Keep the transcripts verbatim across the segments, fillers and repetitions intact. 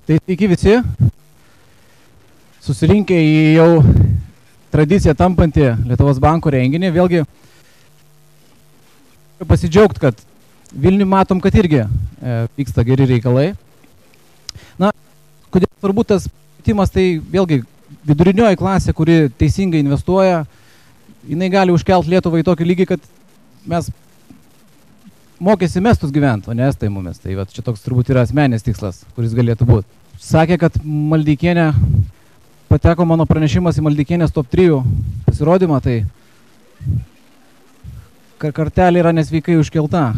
Tai iki visi susirinkę į jau tradiciją tampantį Lietuvos banko renginį. Vėlgi pasidžiaugt, kad Vilnių matom, kad irgi e, vyksta geri reikalai. Na, kodėl svarbu tas timas, tai vėlgi vidurinioji klasė, kuri teisingai investuoja, jinai gali užkelt Lietuvą į tokį lygį, kad mes mokėsi mestus gyventi, o ne estai mumis. Tai va, čia toks turbūt yra asmenis tikslas, kuris galėtų būti. Sakė, kad Maldeikienė, pateko mano pranešimas į Maldeikienės top trijų pasirodymą, tai kartelė yra nesveikai užkelta.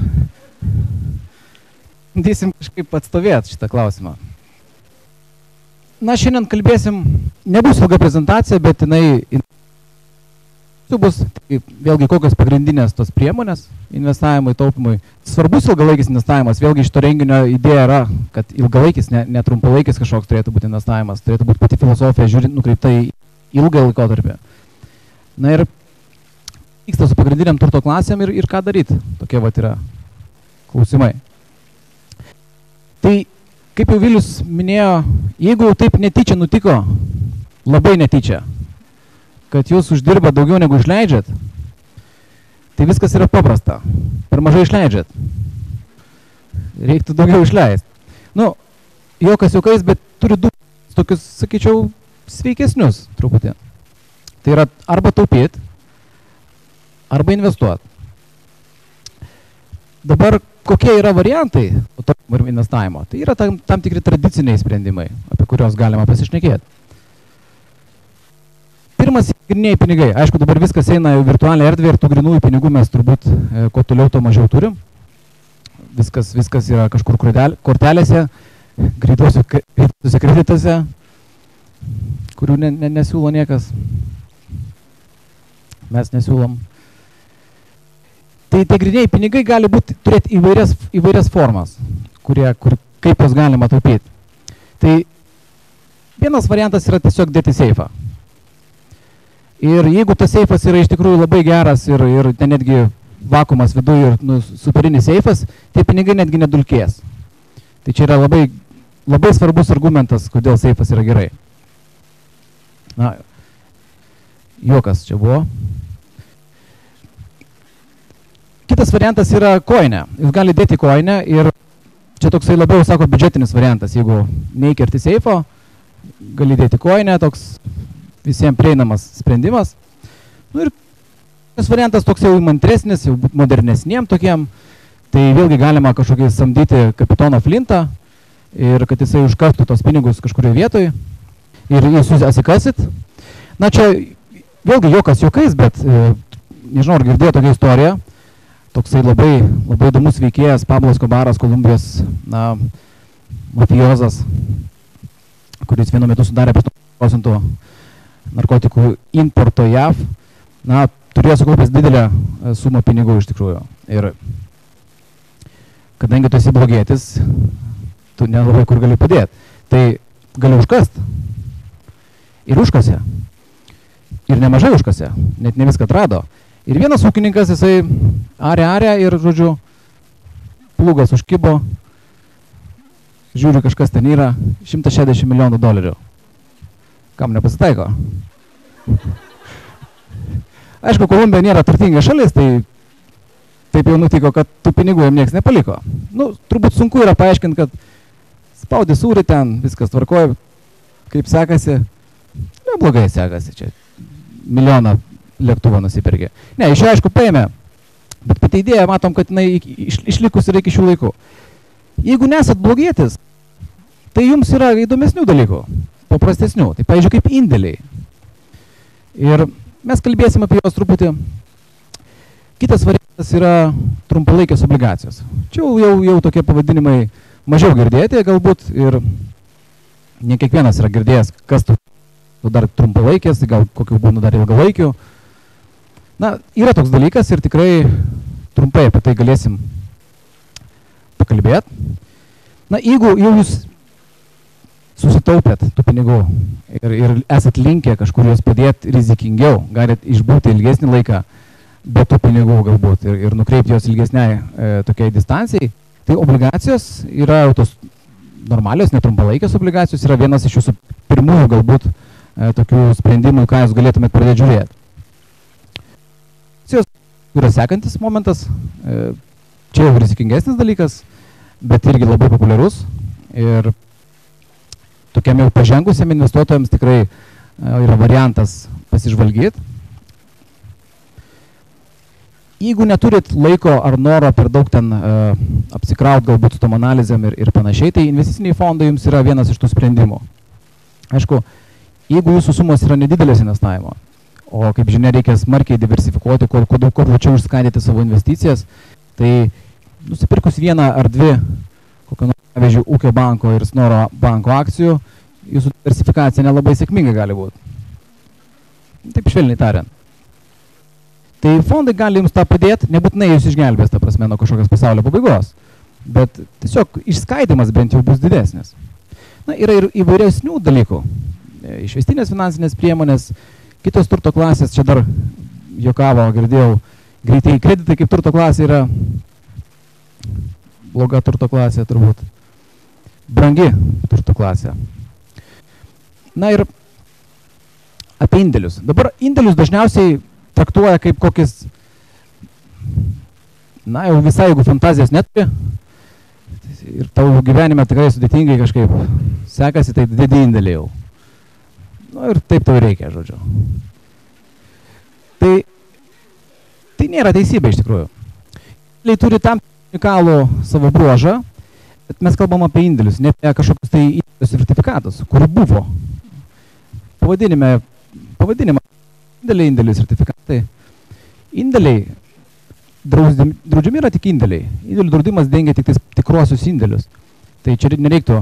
Bandysim kažkaip atstovėti šitą klausimą. Na, šiandien kalbėsim, nebus ilga prezentacija, bet jinai bus, tai vėlgi kokios pagrindinės tos priemonės investavimui, taupimui. Svarbus ilgalaikis investavimas, vėlgi šito renginio idėja yra, kad ilgalaikis, ne, ne trumpalaikis kažkoks turėtų būti investavimas, turėtų būti pati filosofija žiūrint nukreipta į ilgą laikotarpį. Na ir vyksta su pagrindiniam turto klasėm ir, ir ką daryti, tokie vat yra klausimai. Tai, kaip jau Vilius minėjo, jeigu jau taip netyčia nutiko, labai netyčia, kad jūs uždirba daugiau negu išleidžiat, tai viskas yra paprasta. Per mažai išleidžiat. Reiktų daugiau išleisti. Nu, jokas jokais, bet turi du tokius, sakyčiau, sveikesnius truputį. Tai yra arba taupyti, arba investuoti. Dabar kokie yra variantai taupymo ir investavimo? Tai yra tam, tam tikri tradiciniai sprendimai, apie kuriuos galima pasišnekėti. Pirmas – gryniniai pinigai. Aišku, dabar viskas eina į virtualią erdvę ir tų grynųjų pinigų mes turbūt e, kuo toliau, to mažiau turim. Viskas, viskas yra kažkur kortelėse, greituose kredituose, kurių ne, ne, nesiūlo niekas. Mes nesiūlom. Tai tie gryniniai pinigai gali būti, turėti įvairias, įvairias formas, kurie, kur, kaip jos galima taupyti. Tai vienas variantas yra tiesiog dėti seifą. Ir jeigu tas seifas yra iš tikrųjų labai geras ir, ir ten netgi vakuumas viduje ir nu, superinis seifas, tie pinigai netgi nedulkės. Tai čia yra labai, labai svarbus argumentas, kodėl seifas yra gerai. Na, juokas čia buvo. Kitas variantas yra koinė. Jūs galite dėti koinę ir čia toksai labiau, sako, biudžetinis variantas. Jeigu neįkerti seifo, gali dėti koinę, toks visiems prieinamas sprendimas. Nu ir tas variantas toks jau įmantresnis, jau modernesniem tokiem, tai vėlgi galima kažkokį samdyti kapitoną Flintą ir kad jisai užkastų tos pinigus kažkurioje vietoje ir jūs atsikasit. Na čia vėlgi jokas jokais, bet e, nežinau, ar girdėjo tokią istoriją. Toksai labai, labai įdomus veikėjas Pablo Escobaras, Kolumbijos na, mafiozas, kuris vienu metu sudarė apie procentų narkotikų importo J A V, na, turėjo sukaupęs didelę sumą pinigų iš tikrųjų. Ir kadangi tu esi blogietis, tu nelabai kur gali padėti. Tai gali užkast. Ir užkasė. Ir nemažai užkasė. Net ne viską atrado. Ir vienas ūkininkas, jisai arė, arė ir, žodžiu, plūgas užkibo. Žiūriu, kažkas ten yra. šimtas šešiasdešimt milijonų dolerių. Kam nepasitaiko. Aišku, Kolumbija nėra turtinga šalis, tai taip jau nutiko, kad tų pinigų jam nieks nepaliko. Nu, turbūt sunku yra paaiškinti, kad spaudė sūrį ten, viskas tvarkoja, kaip sekasi. Neblogai sekasi čia. Milijoną lėktuvą nusipirkė. Ne, iš jo aišku paėmė, bet pati idėja matom, kad jinai iš, išlikus yra iki šių laikų. Jeigu nesat blogietis, tai jums yra įdomesnių dalykų. Paprastesnių. Tai, pavyzdžiui, kaip indėliai. Ir mes kalbėsim apie juos truputį. Kitas variantas yra trumpalaikės obligacijos. Čia jau, jau tokie pavadinimai mažiau girdėti galbūt ir ne kiekvienas yra girdėjęs, kas tu dar trumpalaikės, gal kokių būna dar ilgalaikių. Na, yra toks dalykas ir tikrai trumpai apie tai galėsim pakalbėti. Na, jeigu jau jūs susitaupėt tų pinigų ir, ir esat linkę kažkur juos padėti rizikingiau, galit išbūti ilgesnį laiką be tų pinigų galbūt ir, ir nukreipti juos ilgesniai e, tokiai distancijai, tai obligacijos yra tos normalios, netrumpalaikės obligacijos yra vienas iš jūsų pirmųjų galbūt e, tokių sprendimų, ką jūs galėtumėt pradėti žiūrėti. Akcijos yra sekantis momentas, e, čia jau rizikingesnis dalykas, bet irgi labai populiarus ir tokiam jau pažengusiam investuotojams tikrai e, yra variantas pasižvalgyti. Jeigu neturit laiko ar noro per daug ten uh, apsikraut galbūt su tom analizėm ir, ir panašiai, tai investiciniai fondai jums yra vienas iš tų sprendimų. Aišku, jeigu jūsų sumos yra nedidelės investavimo, o kaip žinia reikia smarkiai diversifikuoti, kuo, kuo, kuo plačiau išskaidyti savo investicijas, tai nusipirkus vieną ar dvi, kokio nors, pavyzdžiui, Ūkio banko ir Snoro banko akcijų, jūsų diversifikacija nelabai sėkminga gali būti. Taip švelniai tariant. Tai fondai gali jums tą padėti, nebūtinai jūs išgelbės, ta prasme, nuo kažkokios pasaulio pabaigos, bet tiesiog išskaidimas bent jau bus didesnis. Na, yra ir įvairesnių dalykų, išvestinės finansinės priemonės, kitos turto klasės, čia dar juokavo, girdėjau, greitai kreditai kaip turto klasė yra bloga turto klasė turbūt, brangi turto klasė. Na ir apie indėlius. Dabar indėlius dažniausiai traktuoja kaip kokis, na jau visai, jeigu fantazijos neturi ir tavo gyvenime tikrai sudėtingai kažkaip sekasi, tai didį indėlį jau. Nu ir taip tau reikia, žodžiu. Tai, tai nėra teisybė iš tikrųjų. Indėliai turi tam unikalų savo bruožą, bet mes kalbam apie indėlius, ne apie kažkokius tai indėlių sertifikatus, kur buvo. Pavadinime, pavadinimą indėliai, indėlių sertifikatai. Indėliai, draudžiami yra tik indėliai. Indėlių draudimas dengia tik tikruosius indėlius. Tai čia nereiktų.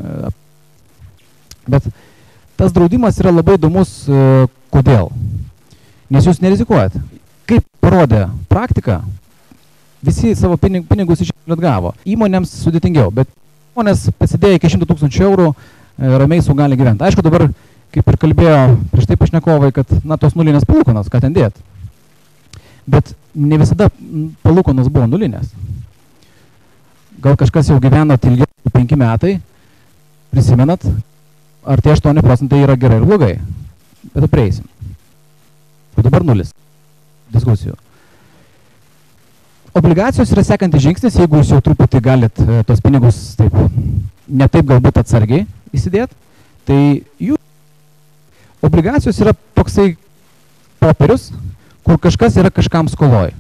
Bet tas draudimas yra labai įdomus. Kodėl? Nes jūs nerizikuojat. Kaip parodė praktika, visi savo pinigus iš atgavo. Įmonėms sudėtingiau, bet įmonės pasidėję iki šimto tūkstančių eurų ramiai sau gali gyventi. Aišku, dabar kaip ir kalbėjo prieš tai pašnekovai, kad na, tos nulinės palūkanos, ką ten dėt. Bet ne visada palūkanos buvo nulinės. Gal kažkas jau gyveno ilgiau penki metai, prisimenat, ar tie aštuoni procentai yra gerai ir blogai. Bet apreisim. O dabar nulis diskusijų. Obligacijos yra sekantis žingsnis, jeigu jūs jau truputį galit tos pinigus taip, ne taip galbūt atsargiai įsidėt, tai jų obligacijos yra toksai popierius, kur kažkas yra kažkam skoloj.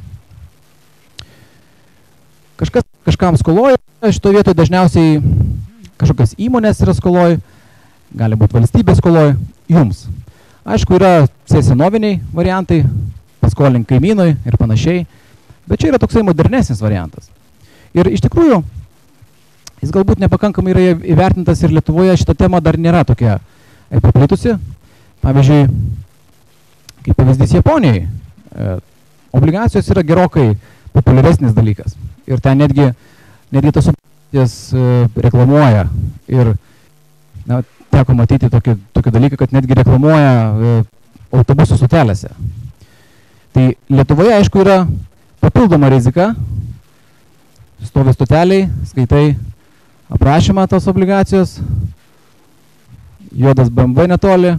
Kažkas kažkam skoloj, šito vietoje dažniausiai kažkokios įmonės yra skoloj, gali būti valstybės skoloj, jums. Aišku, yra senoviniai variantai, paskolink kaimynui ir panašiai, bet čia yra toksai modernesnis variantas. Ir iš tikrųjų, jis galbūt nepakankamai yra įvertintas ir Lietuvoje šita tema dar nėra tokia paplitusi. Pavyzdžiui, kaip pavyzdys Japonijai, e, obligacijos yra gerokai populiaresnis dalykas. Ir ten netgi, netgi tos obligacijas e, reklamuoja. Ir na, teko matyti tokį, tokį dalyką, kad netgi reklamuoja e, autobusų stotelėse. Tai Lietuvoje, aišku, yra papildoma rizika. Stovi stoteliai, skaitai aprašymą tos obligacijos. Juodas B M W netoli.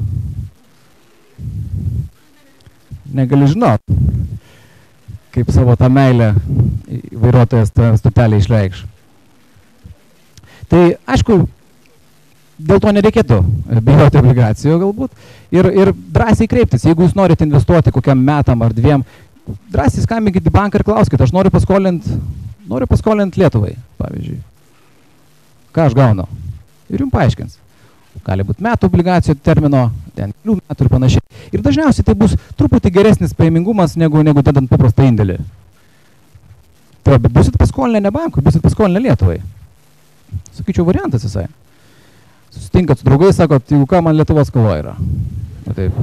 Negali žinot, kaip savo tą meilę vairuotojas tą stotelę išreikš. Tai, aišku, dėl to nereikėtų bijoti obligacijų galbūt ir, ir drąsiai kreiptis. Jeigu jūs norite investuoti kokiam metam ar dviem, drąsiai skambinkit į banką ir klauskite, aš noriu paskolinti, noriu paskolinti Lietuvai, pavyzdžiui. Ką aš gaunu? Ir jums paaiškins. Gali būti metų obligacijų termino, ten kelių metų ir panašiai. Ir dažniausiai tai bus truputį geresnis pajamingumas negu, negu dedant paprastą indėlį. Tai bet busit paskolinę ne bankui, busit paskolinę Lietuvai. Sakyčiau, variantas visai. Susitinkat su draugais, sakot, jeigu ką, man Lietuvos skola yra. Na, taip.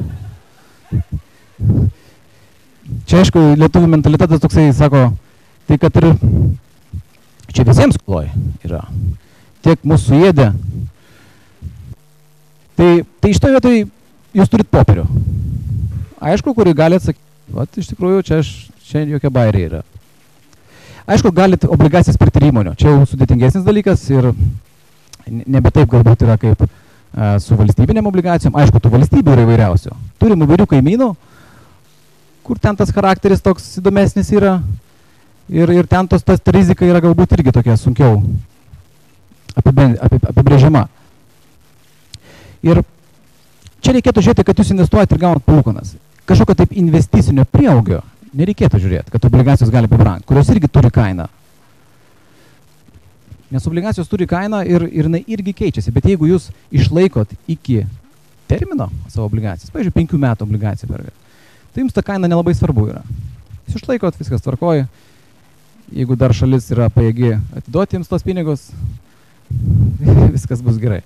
Čia, aišku, lietuvių mentalitetas toksai, sako, tai kad ir čia visiems skoloj yra. Tiek mūsų suėdė. Tai, tai iš to vietoj jūs turit popierių. Aišku, kurį galit sakyti, vat iš tikrųjų čia, čia jokia bairė yra. Aišku, galit obligacijas pirkti įmonių. Čia jau sudėtingesnis dalykas ir nebe taip galbūt yra kaip a, su valstybinėm obligacijom. Aišku, tų valstybių yra įvairiausių. Turim įvairių kaimynų, kur ten tas charakteris toks įdomesnis yra ir, ir ten tos, tas rizika yra galbūt irgi tokia sunkiau apibrėžiama. Ir čia reikėtų žiūrėti, kad jūs investuojate ir gaunat palūkanas. Kažkokio taip investicinio prieaugio nereikėtų žiūrėti, kad obligacijos gali pabrangti, kurios irgi turi kainą. Nes obligacijos turi kainą ir, ir jinai irgi keičiasi, bet jeigu jūs išlaikot iki termino savo obligacijas, pavyzdžiui, penkių metų obligaciją perkat, tai jums ta kaina nelabai svarbu yra. Jūs išlaikot, viskas tvarkoja, jeigu dar šalis yra pajėgi atiduoti jums tos pinigus, viskas bus gerai.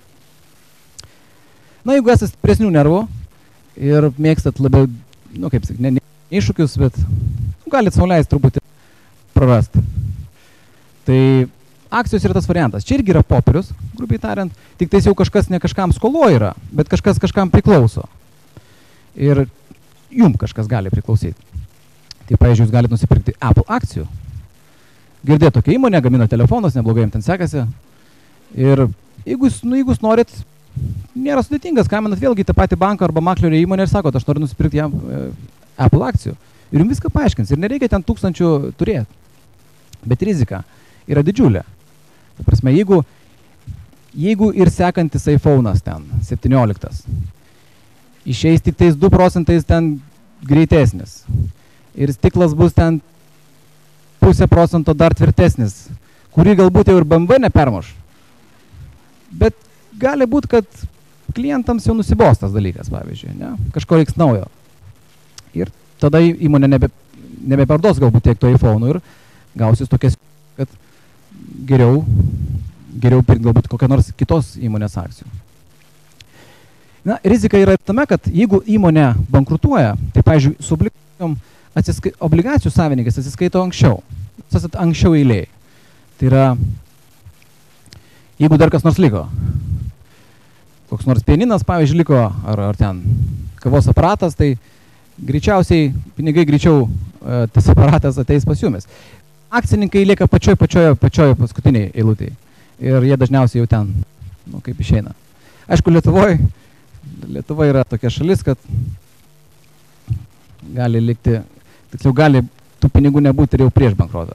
Na, jeigu esate stipresnių nervų ir mėgstat labiau, nu, kaip sakyt, ne, ne iššūkius, bet nu, galit sau leisti truputį prarasti. Tai akcijos yra tas variantas. Čia irgi yra popierius, grubiai tariant, tik tais jau kažkas ne kažkam skolo yra, bet kažkas kažkam priklauso. Ir jum kažkas gali priklausyti. Tai, pavyzdžiui, jūs galite nusipirkti Apple akcijų. Girdėt tokia įmonė, gamina telefonus, neblogai jums ten sekasi. Ir jeigu jūs, nu, jeigu jūs norit, nėra sudėtingas, skambinat vėlgi tą patį banką arba maklerio įmonę ir sakot, aš noriu nusipirkti jam e, Apple akcijų. Ir jums viską paaiškins. Ir nereikia ten tūkstančių turėti. Bet rizika yra didžiulė. Ta prasme, jeigu, jeigu ir sekantis iPhone'as ten, septynioliktas, išeis tik tais du procentais ten greitesnis. Ir stiklas bus ten pusę procento dar tvirtesnis, kurį galbūt jau ir B M W nepermuš. Bet gali būti, kad klientams jau nusibos tas dalykas, pavyzdžiui, ne? Kažko reiks naujo. Ir tada įmonė nebe, nebeparduos galbūt tiek to iPhone'ų ir gausis tokias, kad geriau, geriau pirkti galbūt kokią nors kitos įmonės akcijų. Na, rizika yra tame, kad jeigu įmonė bankrutuoja, tai, pavyzdžiui, su obligacijom atsiskai, obligacijų savininkas atsiskaito anksčiau. Jūs esat anksčiau eilėj. Tai yra, jeigu dar kas nors liko, koks nors pianinas, pavyzdžiui, liko, ar, ar ten kavos aparatas, tai greičiausiai pinigai greičiau e, tas aparatas ateis pas jumis. Akcininkai lieka pačioj, pačioj, pačioj paskutiniai eilutėj. Ir jie dažniausiai jau ten, nu, kaip išeina. Aišku, Lietuvoje, Lietuva yra tokia šalis, kad gali likti, tiksliau gali tų pinigų nebūti ir jau prieš bankrotą.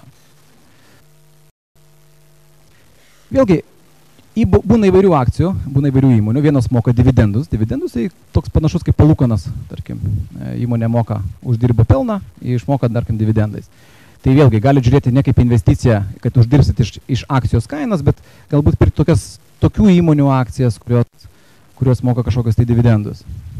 Vėlgi, būna įvairių akcijų, būna įvairių įmonių, vienos moka dividendus, dividendus tai toks panašus kaip palūkanas, tarkim, įmonė moka, uždirba pelną, išmoka, tarkim, dividendais. Tai vėlgi, gali žiūrėti ne kaip investicija, kad uždirbsit iš, iš akcijos kainos, bet galbūt pirkti tokias, tokių įmonių akcijas, kurios, kurios moka kažkokius tai dividendus.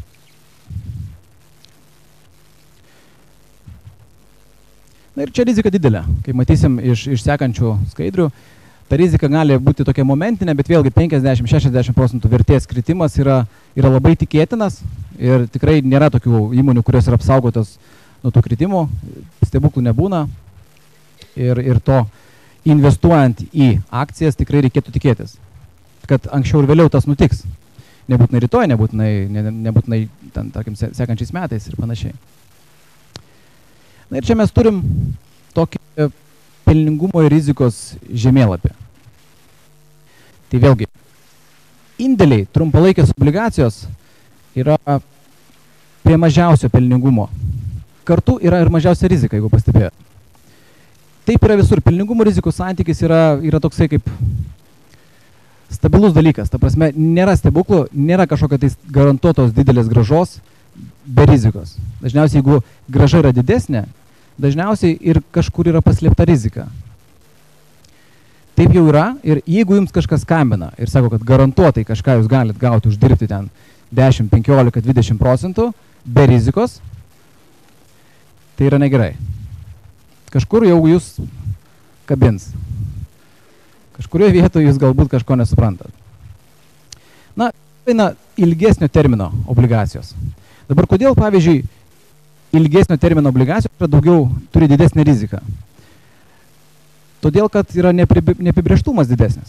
Na ir čia rizika didelė, kaip matysim iš, iš sekančių skaidrių. Ta rizika gali būti tokia momentinė, bet vėlgi penkiasdešimt šešiasdešimt procentų vertės kritimas yra, yra labai tikėtinas ir tikrai nėra tokių įmonių, kurios yra apsaugotos nuo tų kritimų, stebuklų nebūna ir, ir to investuojant į akcijas tikrai reikėtų tikėtis, kad anksčiau ir vėliau tas nutiks. Nebūtinai rytoj, nebūtinai, ne, nebūtinai ten, tarkim, sekančiais metais ir panašiai. Na ir čia mes turim tokį pelningumo ir rizikos žemėlapį. Tai vėlgi, indėliai, trumpalaikės obligacijos yra prie mažiausio pelningumo. Kartu yra ir mažiausia rizika, jeigu pastebėjote. Taip yra visur. Pelningumo rizikos santykis yra, yra toksai kaip stabilus dalykas. Ta prasme, nėra stebuklų, nėra kažkokio tai garantuotos didelės grąžos be rizikos. Dažniausiai, jeigu grąža yra didesnė, dažniausiai ir kažkur yra paslėpta rizika. Taip jau yra ir jeigu jums kažkas skambina ir sako, kad garantuotai kažką jūs galite gauti, uždirbti ten dešimt, penkiolika, dvidešimt procentų be rizikos, tai yra negerai. Kažkur jau jūs kabins. Kažkurioje vietoje jūs galbūt kažko nesuprantat. Na, eina ilgesnio termino obligacijos. Dabar kodėl, pavyzdžiui, ilgesnio termino obligacijos yra daugiau, turi didesnę riziką? Todėl, kad yra neapibrėžtumas didesnis.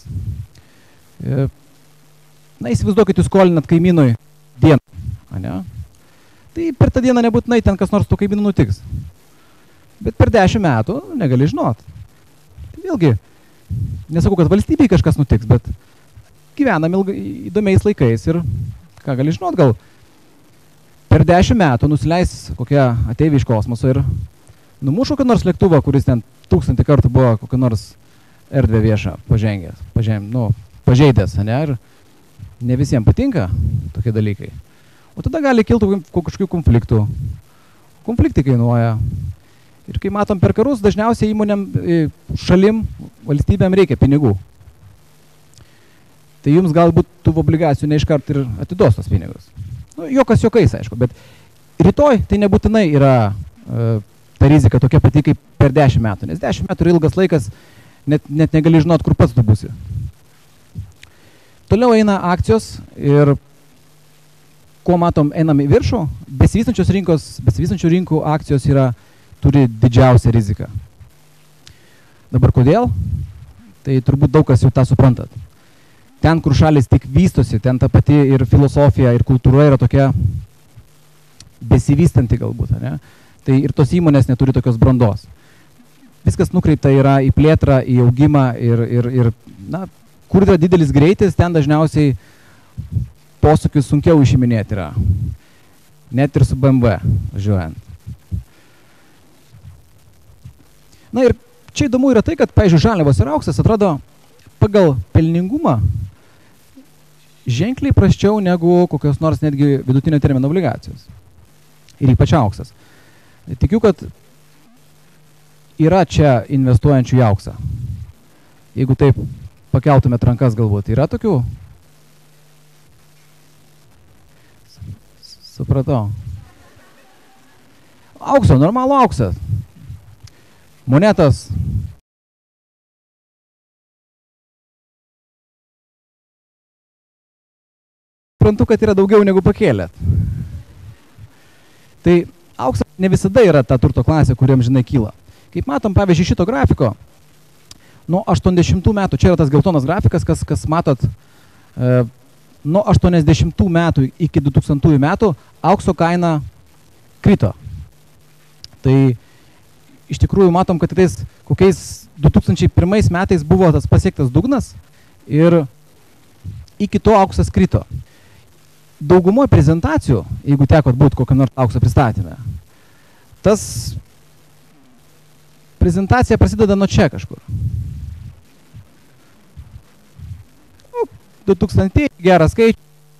Na, įsivaizduokit, jūs skolinat kaimynui dieną, ane? Tai per tą dieną nebūtinai ten kas nors to kaimynų nutiks. Bet per dešimt metų negali žinot. Tai vėlgi, nesakau, kad valstybei kažkas nutiks, bet gyvenam ilgai, įdomiais laikais ir, ką gali žinot, gal per dešimt metų nusileis kokia ateiviai iš kosmoso ir numuš kokį nors lėktuvą, kuris ten tūkstantį kartų buvo kokį nors erdvę viešą pažengęs, paženg, nu, pažeidęs, ne, ir ne visiems patinka tokie dalykai. O tada gali kilti kažkokių konfliktų. Konfliktai kainuoja. Ir kai matom per karus, dažniausiai įmonėm, šalim, valstybėm reikia pinigų. Tai jums galbūt tų obligacijų neiškart ir atiduos tos pinigus. Nu, jokas jokais, aišku, bet rytoj tai nebūtinai yra e, ta rizika tokia pati kaip per dešimt metų, nes dešimt metų yra ilgas laikas, net, net negali žinot, kur pats tu būsi. Toliau eina akcijos ir kuo matom, einam į viršų, besivystančios rinkos, besivystančių rinkų akcijos yra, turi didžiausią riziką. Dabar kodėl? Tai turbūt daug kas jau tą suprantat. Ten, kur šalis tik vystosi, ten ta pati ir filosofija, ir kultūra yra tokia besivystanti galbūt, ne? Tai ir tos įmonės neturi tokios brandos. Viskas nukreipta yra į plėtrą, į augimą ir, ir, ir na, kur yra didelis greitis, ten dažniausiai posūkius sunkiau išiminėti yra. Net ir su B M W važiuojant. Na ir čia įdomu yra tai, kad, pavyzdžiui, žaliavos ir auksas atrodo pagal pelningumą ženkliai prasčiau negu kokios nors netgi vidutinio termino obligacijos. Ir ypač auksas. Tikiu, kad yra čia investuojančių į auksą. Jeigu taip pakeltumėt rankas galbūt, yra tokių? Supratau. Aukso, normalų auksą. Monetas. Suprantu, kad yra daugiau negu pakėlėt. Tai auksas ne visada yra ta turto klasė, kuriam žinai kyla. Kaip matom, pavyzdžiui, šito grafiko, nuo aštuoniasdešimtų metų, čia yra tas geltonas grafikas, kas, kas matot, e, nuo aštuoniasdešimtų metų iki du tūkstantųjų metų aukso kaina krito. Tai iš tikrųjų matom, kad tais kokiais du tūkstančiai pirmais metais buvo tas pasiektas dugnas ir iki to auksas krito. Daugumoje prezentacijų, jeigu tekot būti kokiam nors aukso pristatyme, tas prezentacija prasideda nuo čia kažkur. du tūkstantieji, geras skaičius.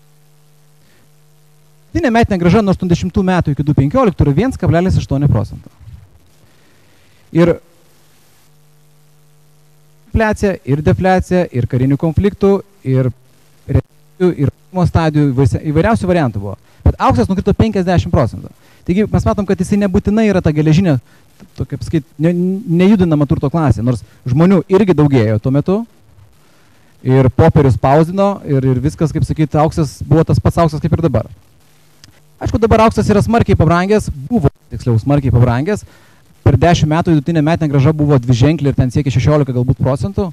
Vidutinė metinė grąža nuo aštuoniasdešimtų metų iki du tūkstančiai penkioliktų yra vienas kablelis aštuoni procento. Ir infliacija, ir defliacija, ir karinių konfliktų, ir recesijų, ir stadijų, įvairiausių variantų buvo. Bet auksas nukrito penkiasdešimt procentų. Taigi mes matom, kad jisai nebūtinai yra ta geležinė, tokia, pasakyt, ne, nejudinama turto klasė, nors žmonių irgi daugėjo tuo metu. Ir popierius spausdino ir, ir viskas, kaip sakyti, auksas buvo tas pats auksas kaip ir dabar. Aišku, dabar auksas yra smarkiai pabrangęs, buvo tiksliau smarkiai pabrangęs. Per dešimt metų vidutinė metinė grąža buvo dviženklė ir ten siekia šešiolika galbūt procentų.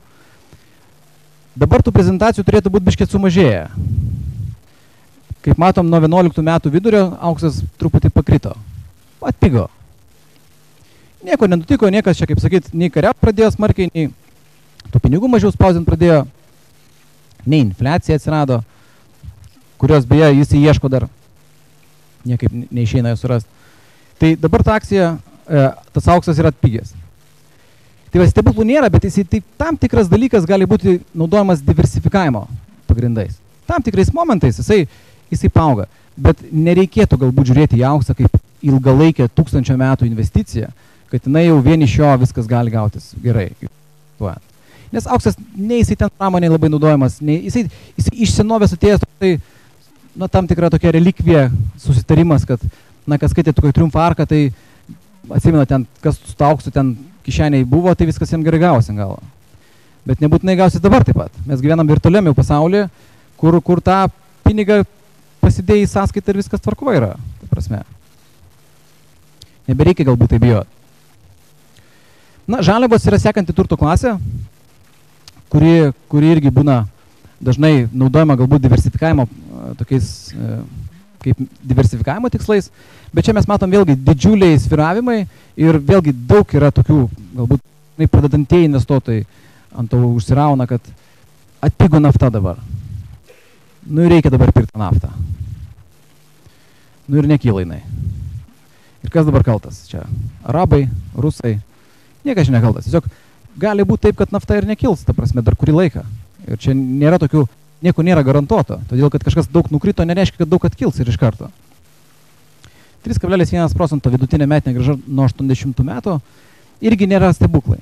Dabar tų prezentacijų turėtų būti biškiai sumažėję. Kaip matom, nuo vienuoliktų metų vidurio auksas truputį pakrito. Atpigo. Nieko nenutiko, niekas čia, kaip sakyt, nei kariaut pradėjo smarkiai, nei tų pinigų mažiau spausdint pradėjo, nei infliacija atsirado, kurios beje jis ieško dar, niekaip neišeina jo surasti. Tai dabar ta akcija, tas auksas yra atpigęs. Tai va, stebuklų nėra, bet jis tai tam tikras dalykas gali būti naudojamas diversifikavimo pagrindais. Tam tikrais momentais jisai, jisai pauga, bet nereikėtų galbūt žiūrėti į auksą kaip ilgalaikę tūkstančio metų investiciją, kad jinai jau vien iš jo viskas gali gautis gerai. Nes auksas, nei jisai ten pramonėje labai naudojamas, nei jisai, jisai iš senovės atėjęs, tai na, tam tikra tokia relikvija, susitarimas, kad, na, kas skaitė tokį triumfo arką, tai atsimena ten, kas su auksu ten kišeniai buvo, tai viskas jiems gerai gausi gal. Bet nebūtinai gausi dabar taip pat. Mes gyvenam virtualiam jau pasaulyje, kur, kur tą pinigą pasidėjai į sąskaitą ir viskas tvarkoje yra, ta prasme. Nebereikia galbūt tai bijoti. Na, žaliavos yra sekanti turto klasė, kuri, kuri irgi būna dažnai naudojama galbūt diversifikavimo tokiais, kaip diversifikavimo tikslais, bet čia mes matom vėlgi didžiuliai svyravimai ir vėlgi daug yra tokių, galbūt pradedantieji investuotojai ant to užsirauna, kad atpigo nafta dabar. Nu ir reikia dabar pirkti naftą. Nu ir nekyla jinai. Ir kas dabar kaltas? Čia arabai, rusai, niekas čia nekaltas. Tiesiog gali būti taip, kad nafta ir nekils, ta prasme, dar kurį laiką. Ir čia nėra tokių, nieko nėra garantuoto. Todėl, kad kažkas daug nukrito, nereiškia, kad daug atkils ir iš karto. trys kablelis vienas procento vidutinė metinė grąža nuo aštuoniasdešimtų metų irgi nėra stebuklai.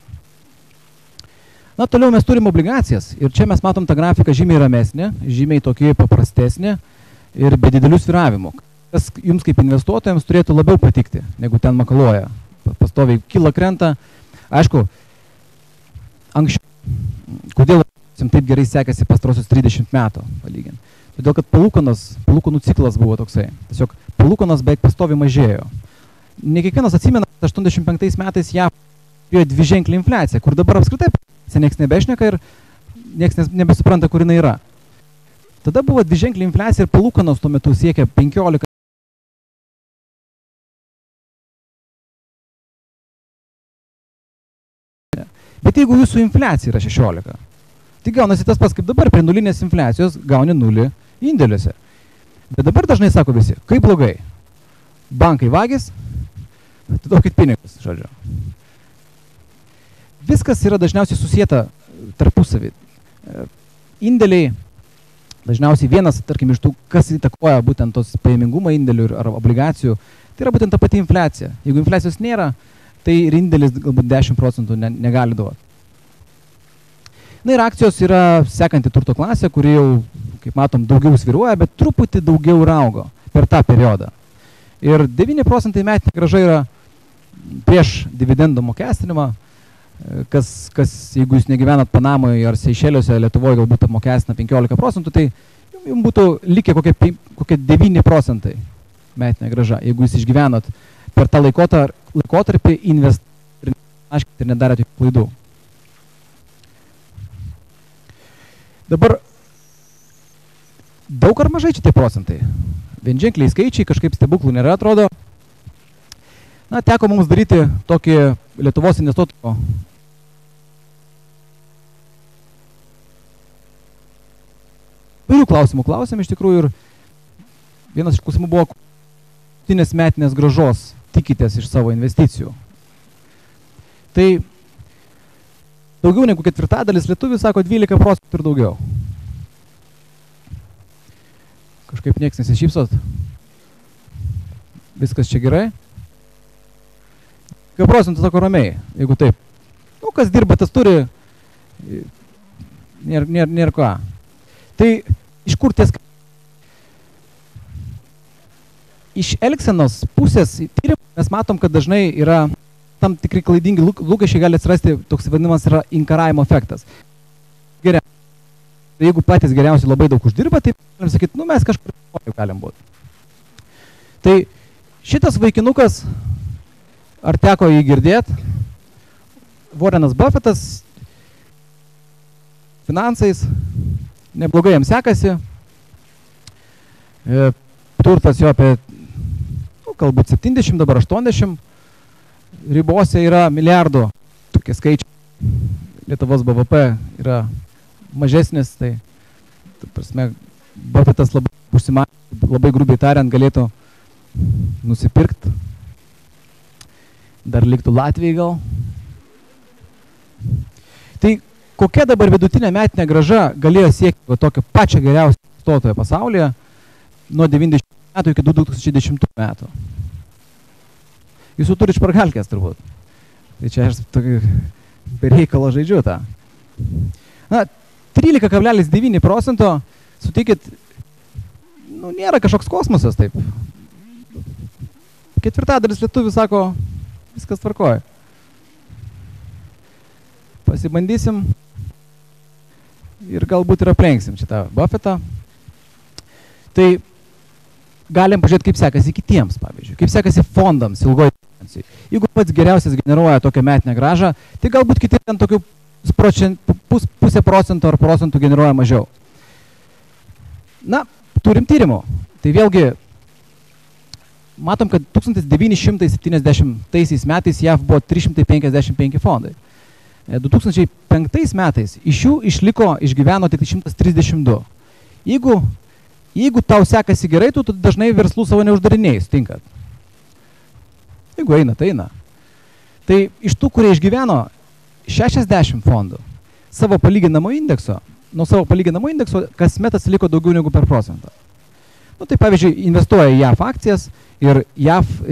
Na, toliau mes turim obligacijas ir čia mes matom tą grafiką žymiai ramesnė, žymiai tokį paprastesnė ir be didelių svyravimų. Kas jums kaip investuotojams turėtų labiau patikti, negu ten makaluoja. Pastoviai kyla krenta. Aišku, anksčiau, kodėl jums taip gerai sekėsi pastarosius trisdešimt metų, palyginti. Todėl, kad palūkanos, palūkanų ciklas buvo toksai. Tiesiog palūkanos beveik pastoviai mažėjo. Ne kiekvienas atsimena, kad aštuoniasdešimt penktais metais jav turėjo dviženklį infliaciją, kur dabar apskritai nieks nebešneka ir nieks nebesupranta, kur jinai yra. Tada buvo dviženklį infliacija ir palūkanos tuo metu siekia penkiolika. Bet jeigu jūsų infliacija yra šešiolika, tai gaunasi tas pats kaip dabar, prie nulinės infliacijos gauni nulį indėliuose. Bet dabar dažnai sako visi, kaip blogai, bankai vagis, atiduokit pinigus, žodžiu. Viskas yra dažniausiai susieta tarpusavį. Indėliai, dažniausiai vienas, tarkim, iš tų, kas įtakoja būtent tos pajamingumą indėlių ar obligacijų, tai yra būtent ta pati infliacija. Jeigu infliacijos nėra, tai ir indėlis galbūt dešimt procentų ne, negali duoti. Na ir akcijos yra sekanti turto klasė, kuri jau, kaip matom, daugiau sviruoja, bet truputį daugiau ir augo per tą periodą. Ir devyni procentai metinė grąža yra prieš dividendo mokestinimą, kas, kas jeigu jūs negyvenat Panamoje ar Seišeliuose, Lietuvoje galbūt apmokestina penkiolika procentų, tai jums būtų likę kokie, kokie devyni procentai metinė grąža, jeigu jūs išgyvenat per tą laikotarpį investuoti ir nedarėte klaidų. Dabar daug ar mažai čia tie procentai? Vienženkliai skaičiai, kažkaip stebuklų nėra, atrodo. Na, teko mums daryti tokį Lietuvos investuotojo vairių klausimų klausėm iš tikrųjų ir vienas iš klausimų buvo, kokios metinės grąžos tikitės iš savo investicijų. Tai daugiau negu ketvirtadalis lietuvių sako dvylika procentų ir daugiau. Kažkaip nieks nesišypsot. Viskas čia gerai. dvylika procentų sako ramiai, jeigu taip. Nu, kas dirba, tas turi, nėra, nėra, nėra ką. Tai iš kur ties... Iš elgsenos pusės tyrimų mes matom, kad dažnai yra tam tikri klaidingi lūkesčiai, gali atsirasti toks vadinamas yra inkaravimo efektas. Geriau. Jeigu patys geriausiai labai daug uždirba, tai galim sakyti, nu mes kažkur galim būti. Tai šitas vaikinukas, ar teko jį girdėti, Warrenas Buffettas, finansais, neblogai jam sekasi, e, turtas jo apie galbūt septyniasdešimt, dabar aštuoniasdešimt, ribose yra milijardų, tokie skaičiai, Lietuvos B V P yra mažesnis, tai, ta prasme, Buffettas labai užsimanė, labai grubiai tariant, galėtų nusipirkti, dar liktų Latvijai gal. Tai kokia dabar vidutinė metinė grąža galėjo siekti tokio pačią geriausią investuotojo pasaulyje nuo devyniasdešimtų metų iki du tūkstančiai dešimtų metų. Jūs jau turi špargalkės turbūt. Tai čia aš tokį bereikalo žaidžiu tą. Na, trylika kablelis devyni procento, sutikit, nu, nėra kažkoks kosmosas taip. Ketvirtadalis lietuvių sako, viskas tvarkoja. Pasibandysim ir galbūt ir aplenksim šitą Buffettą. Tai galim pažiūrėti, kaip sekasi kitiems, pavyzdžiui, kaip sekasi fondams ilgoje pensijai. Jeigu pats geriausias generuoja tokią metinę grąžą, tai galbūt kiti ten tokių pus, pusę procento ar procentų generuoja mažiau. Na, turim tyrimų. Tai vėlgi, matom, kad tūkstantis devyni šimtai septyniasdešimtaisiais metais jav buvo trys šimtai penkiasdešimt penki fondai. du tūkstančiai penktais metais iš jų išliko, išgyveno tik šimtas trisdešimt du. Jeigu, jeigu tau sekasi gerai, tu, tu dažnai verslų savo neuždarinėjai, sutinkat. Jeigu eina, tai eina. Tai iš tų, kurie išgyveno šešiasdešimt fondų savo palyginamo indekso, nuo savo palyginamo indekso kasmet atsiliko daugiau negu per procentą. Nu, tai pavyzdžiui, investuoja į J A V akcijas ir J A V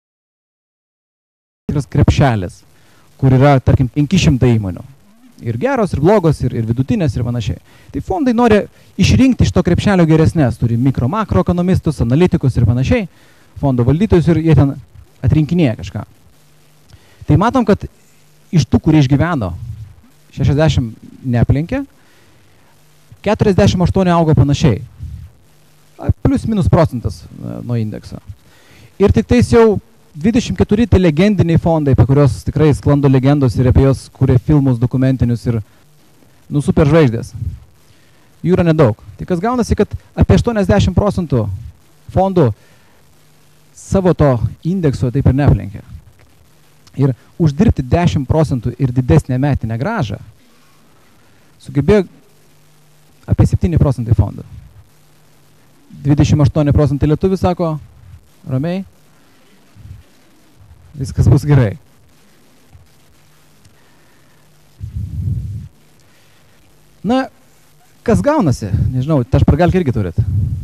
rinkas krepšelis, kur yra, tarkim, penki šimtai įmonių. Ir geros, ir blogos, ir, ir vidutinės, ir panašiai. Tai fondai nori išrinkti iš to krepšelio geresnės. Turi mikro, makro ekonomistus, analitikus ir panašiai, fondo valdytojus ir jie ten atrinkinėja kažką. Tai matom, kad iš tų, kurie išgyveno, šešiasdešimt neaplenkė, keturiasdešimt aštuoni augo panašiai. Plius minus procentas nuo indekso. Ir tik tais jau dvidešimt keturi tai legendiniai fondai, apie kurios tikrai sklando legendos ir apie jos kuria filmus dokumentinius ir nu, super žvaigždės. Jų yra nedaug. Tai kas gaunasi, kad apie aštuoniasdešimt procentų fondų savo to indekso taip ir neaplenkia. Ir uždirbti dešimt procentų ir didesnę metinę grąžą sugebėjo apie septyni procentai fondų. dvidešimt aštuoni procentai lietuvių sako, ramiai, viskas bus gerai. Na, kas gaunasi? Nežinau, tašpragalkę irgi turit.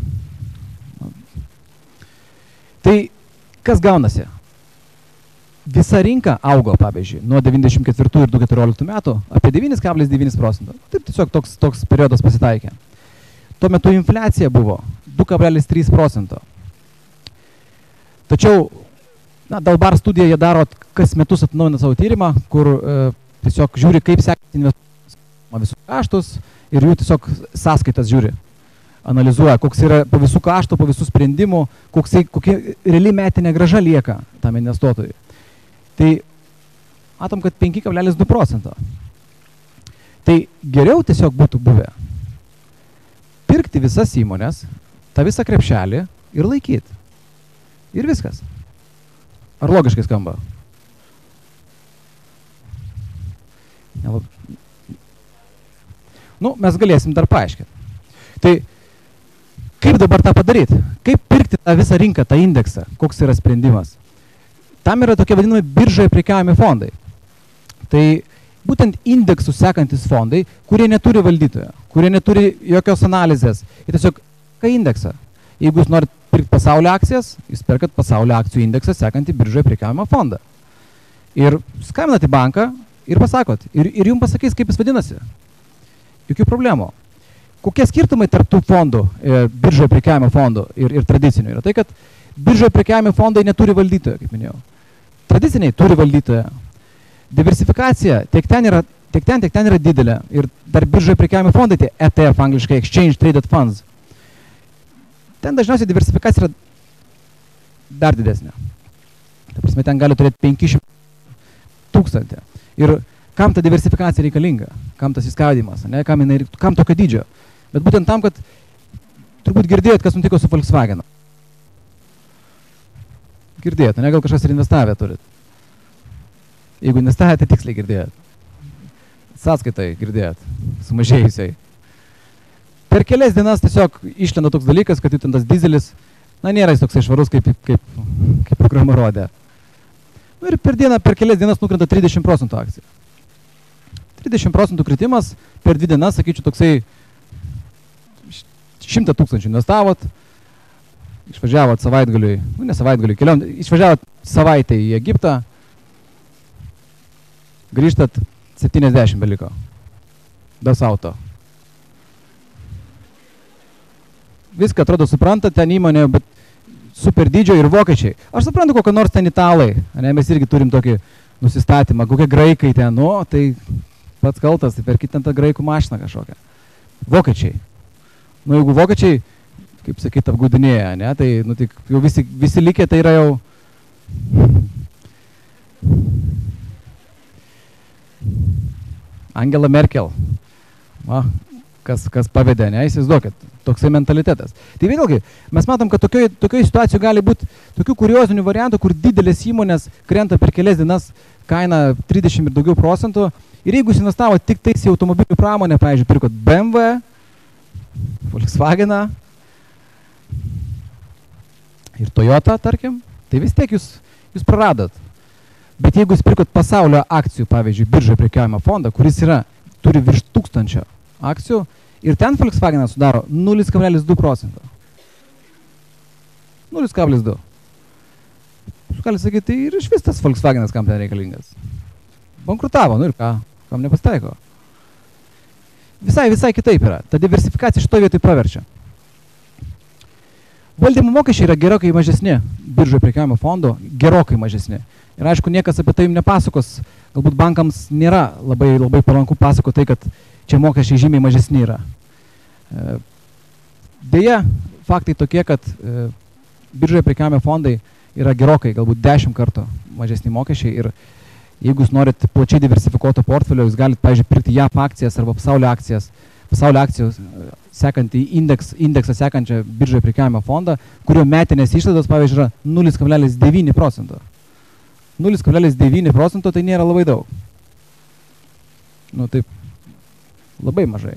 Tai kas gaunasi? Visa rinka augo, pavyzdžiui, nuo devyniasdešimt ketvirtų ir du tūkstančiai keturioliktų metų apie devyni kablelis devyni procento. Taip tiesiog toks, toks periodas pasitaikė. Tuo metu infliacija buvo du kablelis trys procento. Tačiau na, Dalbar studija jie daro kas metus atnaujina savo tyrimą, kur e, tiesiog žiūri, kaip sekasi investuojama visus kaštus ir jų tiesiog sąskaitas žiūri. Analizuoja, koks yra po visų kaštų, po visų sprendimų, koksai, kokia reali metinė grąža lieka tam investuotojui. Tai matom, kad penki kablelis du procento. Tai geriau tiesiog būtų buvę pirkti visas įmonės, tą visą krepšelį ir laikyti. Ir viskas. Ar logiškai skamba? Nelab... Nu, mes galėsim dar paaiškinti. Tai kaip dabar tą padaryti? Kaip pirkti tą visą rinką, tą indeksą? Koks yra sprendimas? Tam yra tokie vadinami biržoje prekiaujami fondai. Tai būtent indeksų sekantis fondai, kurie neturi valdytojo, kurie neturi jokios analizės. Ir tiesiog, ką indeksą? Jeigu jūs norit pirkti pasaulio akcijas, jūs perkat pasaulio akcijų indeksą sekantį biržoje prekiaujamą fondą. Ir skambinat į banką ir pasakot. Ir, ir jums pasakys, kaip jis vadinasi. Jokių problemų. Kokie skirtumai tarp tų fondų, e, biržoje prekiaujamų fondų ir, ir tradicinių yra? Tai, kad biržoje prekiaujami fondai neturi valdytojo, kaip minėjau. Tradiciniai turi valdytoją. Diversifikacija tiek ten, yra, tiek ten, tiek ten yra didelė. Ir dar biržoje prekiaujami fondai, tai E T F, angliškai Exchange Traded Funds. Ten dažniausiai diversifikacija yra dar didesnė. Ta prasme, ten gali turėti penki šimtai tūkstantį. Ir kam ta diversifikacija reikalinga? Kam tas įskaudimas? Ne? Kam, jinai, kam tokio dydžio? Bet būtent tam, kad turbūt girdėjot, kas nutiko su Volkswagenu. Girdėjot, ne? Gal kažkas ir investavę turit. Jeigu investavę, tai tiksliai girdėjot. Sąskaitai girdėjot, sumažėjusiai. Per kelias dienas tiesiog išlenda toks dalykas, kad ten tas dizelis, na, nėra jis toksai švarus, kaip, kaip, kaip programa rodė. Nu, ir per dieną, per kelias dienas nukrenta trisdešimt procentų akcijų. trisdešimt procentų kritimas per dvi dienas, sakyčiau, toksai šimtą tūkstančių investavot, išvažiavot savaitgaliui, nu, ne savaitgaliui, keliom, išvažiavot savaitę į Egiptą, grįžtat, septyniasdešimt beliko. Das auto. Viską atrodo supranta, ten įmonė, bet super dydžio ir vokiečiai. Aš suprantu, kokie nors ten italai, ne, mes irgi turim tokį nusistatymą, kokie graikai ten, nu, tai pats kaltas, tai perkit ten tą graikų mašiną kažkokią. Vokiečiai. Nu, jeigu vokiečiai, kaip sakyt, apgaudinėja, ne, tai, nu, tai jau visi, visi likę, tai yra jau... Angela Merkel. Va, kas, kas pavedė, ne, įsivaizduokit, toksai mentalitetas. Tai vėlgi, mes matom, kad tokioj, tokioj situacijų gali būti tokių kuriozinių variantų, kur didelės įmonės krenta per kelias dienas kaina trisdešimt ir daugiau procentų. Ir jeigu jūs investavo tik tais į automobilių pramonę, pavyzdžiui, pirkot B M W, Volkswageną ir Toyota, tarkim, tai vis tiek jūs, jūs praradot. Bet jeigu jūs pirkot pasaulio akcijų, pavyzdžiui, biržoje prekiaujamą fondą, kuris yra, turi virš tūkstančio akcijų, ir ten Volkswagenas sudaro nulis kablelis du procento. nulis kablelis du. Jūs galite sakyti, tai ir iš vis tas Volkswagenas kam ten reikalingas. Bankrutavo, nu ir ką, kam nepastaiko. Visai, visai kitaip yra. Ta diversifikacija šitoje vietoje praverčia. Valdymo mokesčiai yra gerokai mažesni biržoje prekiaujamų fondų, gerokai mažesni. Ir aišku, niekas apie tai jums nepasakos, galbūt bankams nėra labai, labai palanku pasako tai, kad čia mokesčiai žymiai mažesni yra. Deja, faktai tokie, kad biržoje prekiaujami fondai yra gerokai, galbūt dešimt kartų mažesni mokesčiai ir jeigu jūs norit plačiai diversifikuoto portfelio, jūs galite, pavyzdžiui, pirkti J A V akcijas arba pasaulio akcijas, pasaulio akcijos sekantį indeks, indeksą sekančią biržoje prekiaujamą fondą, kurio metinės išlaidos, pavyzdžiui, yra nulis kablelis devyni procento. nulis kablelis devyni procento tai nėra labai daug. Nu, taip, labai mažai.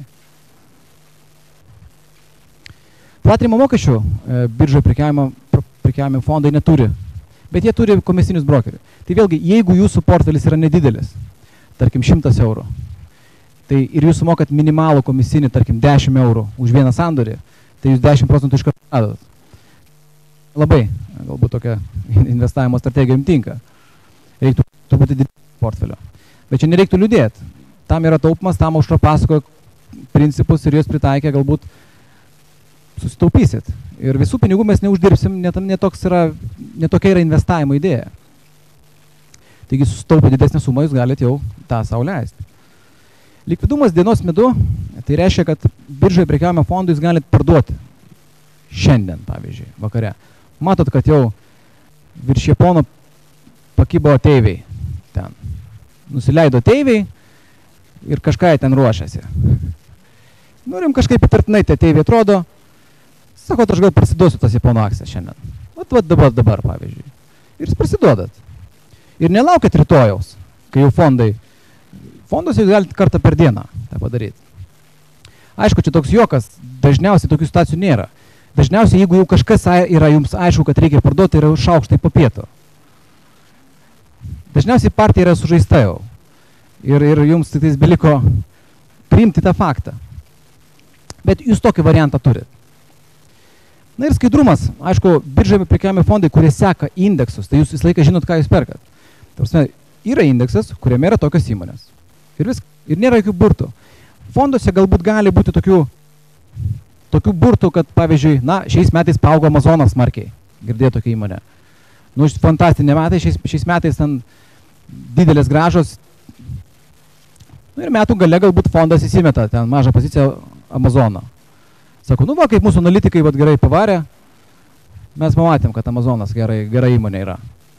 Platinimo mokesčių biržoje prekiaujami fondai neturi, bet jie turi komisinius brokerius. Tai vėlgi, jeigu jūsų portfelis yra nedidelis, tarkim šimtas eurų, tai ir jūs sumokat minimalų komisinį, tarkim dešimt eurų už vieną sandorį, tai jūs dešimt procentų iš karto radat. Labai, galbūt tokia investavimo strategija jums tinka. Reiktų truputį didinti portfelio. Bet čia nereiktų liūdėti. Tam yra taupumas, tam aušra pasakoja principus ir juos pritaikė, galbūt susitaupysit. Ir visų pinigų mes neuždirbsim, netokia yra, netokia yra investavimo idėja. Taigi susitaupę didesnę sumą jūs galite jau tą sau leisti. Likvidumas dienos metu, tai reiškia, kad biržoje prekiaujamą fondą jūs galite parduoti šiandien, pavyzdžiui, vakare. Matot, kad jau virš Japono pakibo ateiviai ten. Nusileido ateiviai ir kažką jie ten ruošiasi. Norim kažkaip įtartinai tie ateiviai atrodo, sakot, aš gal prasiduosiu tas Japono akcijas šiandien. Vat, vat dabar, dabar, pavyzdžiui. Ir jūs prasiduodat. Ir nelaukit rytojaus, kai jau fondai. Fondos jūs galite kartą per dieną tą padaryti. Aišku, čia toks juokas, dažniausiai tokių situacijų nėra. Dažniausiai, jeigu jau kažkas yra jums aišku, kad reikia parduoti, yra šaukštai po pietų. Dažniausiai partija yra sužaista jau. Ir, ir jums tai beliko priimti tą faktą. Bet jūs tokį variantą turit. Na ir skaidrumas. Aišku, biržoje prekiaujami fondai, kurie seka indeksus, tai jūs visą laiką žinot, ką jūs perkat. Tarsi, yra indeksas, kuriame yra tokios įmonės. Ir, vis, ir nėra jokių burtų. Fonduose galbūt gali būti tokių, tokių burtų, kad, pavyzdžiui, na, šiais metais paaugo Amazonas smarkiai. Girdėjo tokia įmonė. Nu, fantastinė metai, šiais, šiais metais ten didelės gražos. Nu, ir metų gale galbūt fondas įsimeta ten mažą poziciją Amazoną. Sako, nu va, kaip mūsų analitikai vat, gerai pavarė, mes pamatėm, kad Amazonas gerai, gerai įmonė yra.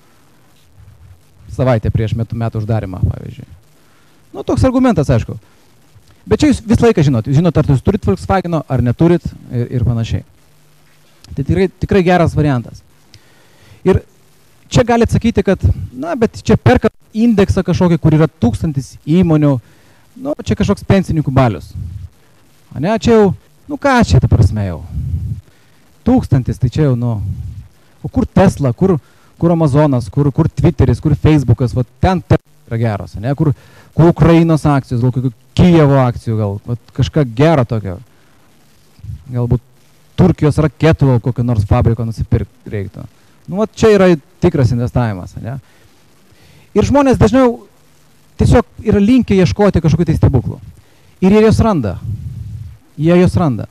Savaitę prieš metų, metų uždarimą, pavyzdžiui. Nu, toks argumentas, aišku. Bet čia jūs visą laiką žinot. Jūs žinot, ar jūs turit Volkswageno, ar neturit ir, ir panašiai. Tai tikrai, tikrai geras variantas. Ir čia galite sakyti, kad, na, bet čia perka indeksą kažkokį, kur yra tūkstantis įmonių, nu, čia kažkoks pensininkų balius. A ne, čia jau, nu ką čia, ta prasme jau. Tūkstantis, tai čia jau, nu, o kur Tesla, kur, kur Amazonas, kur, kur Twitteris, kur Facebookas, va ten yra geros, ne, kur, kur Ukrainos akcijos, gal kokių Kijevo akcijų, gal va, kažką gero tokio. Galbūt Turkijos raketų kokio nors fabriko nusipirkti reiktų. Nu, va, čia yra tikras investavimas, ne. Ir žmonės dažniau tiesiog yra linkę ieškoti kažkokių tai stebuklų. Ir jie jos randa. Jie jos randa.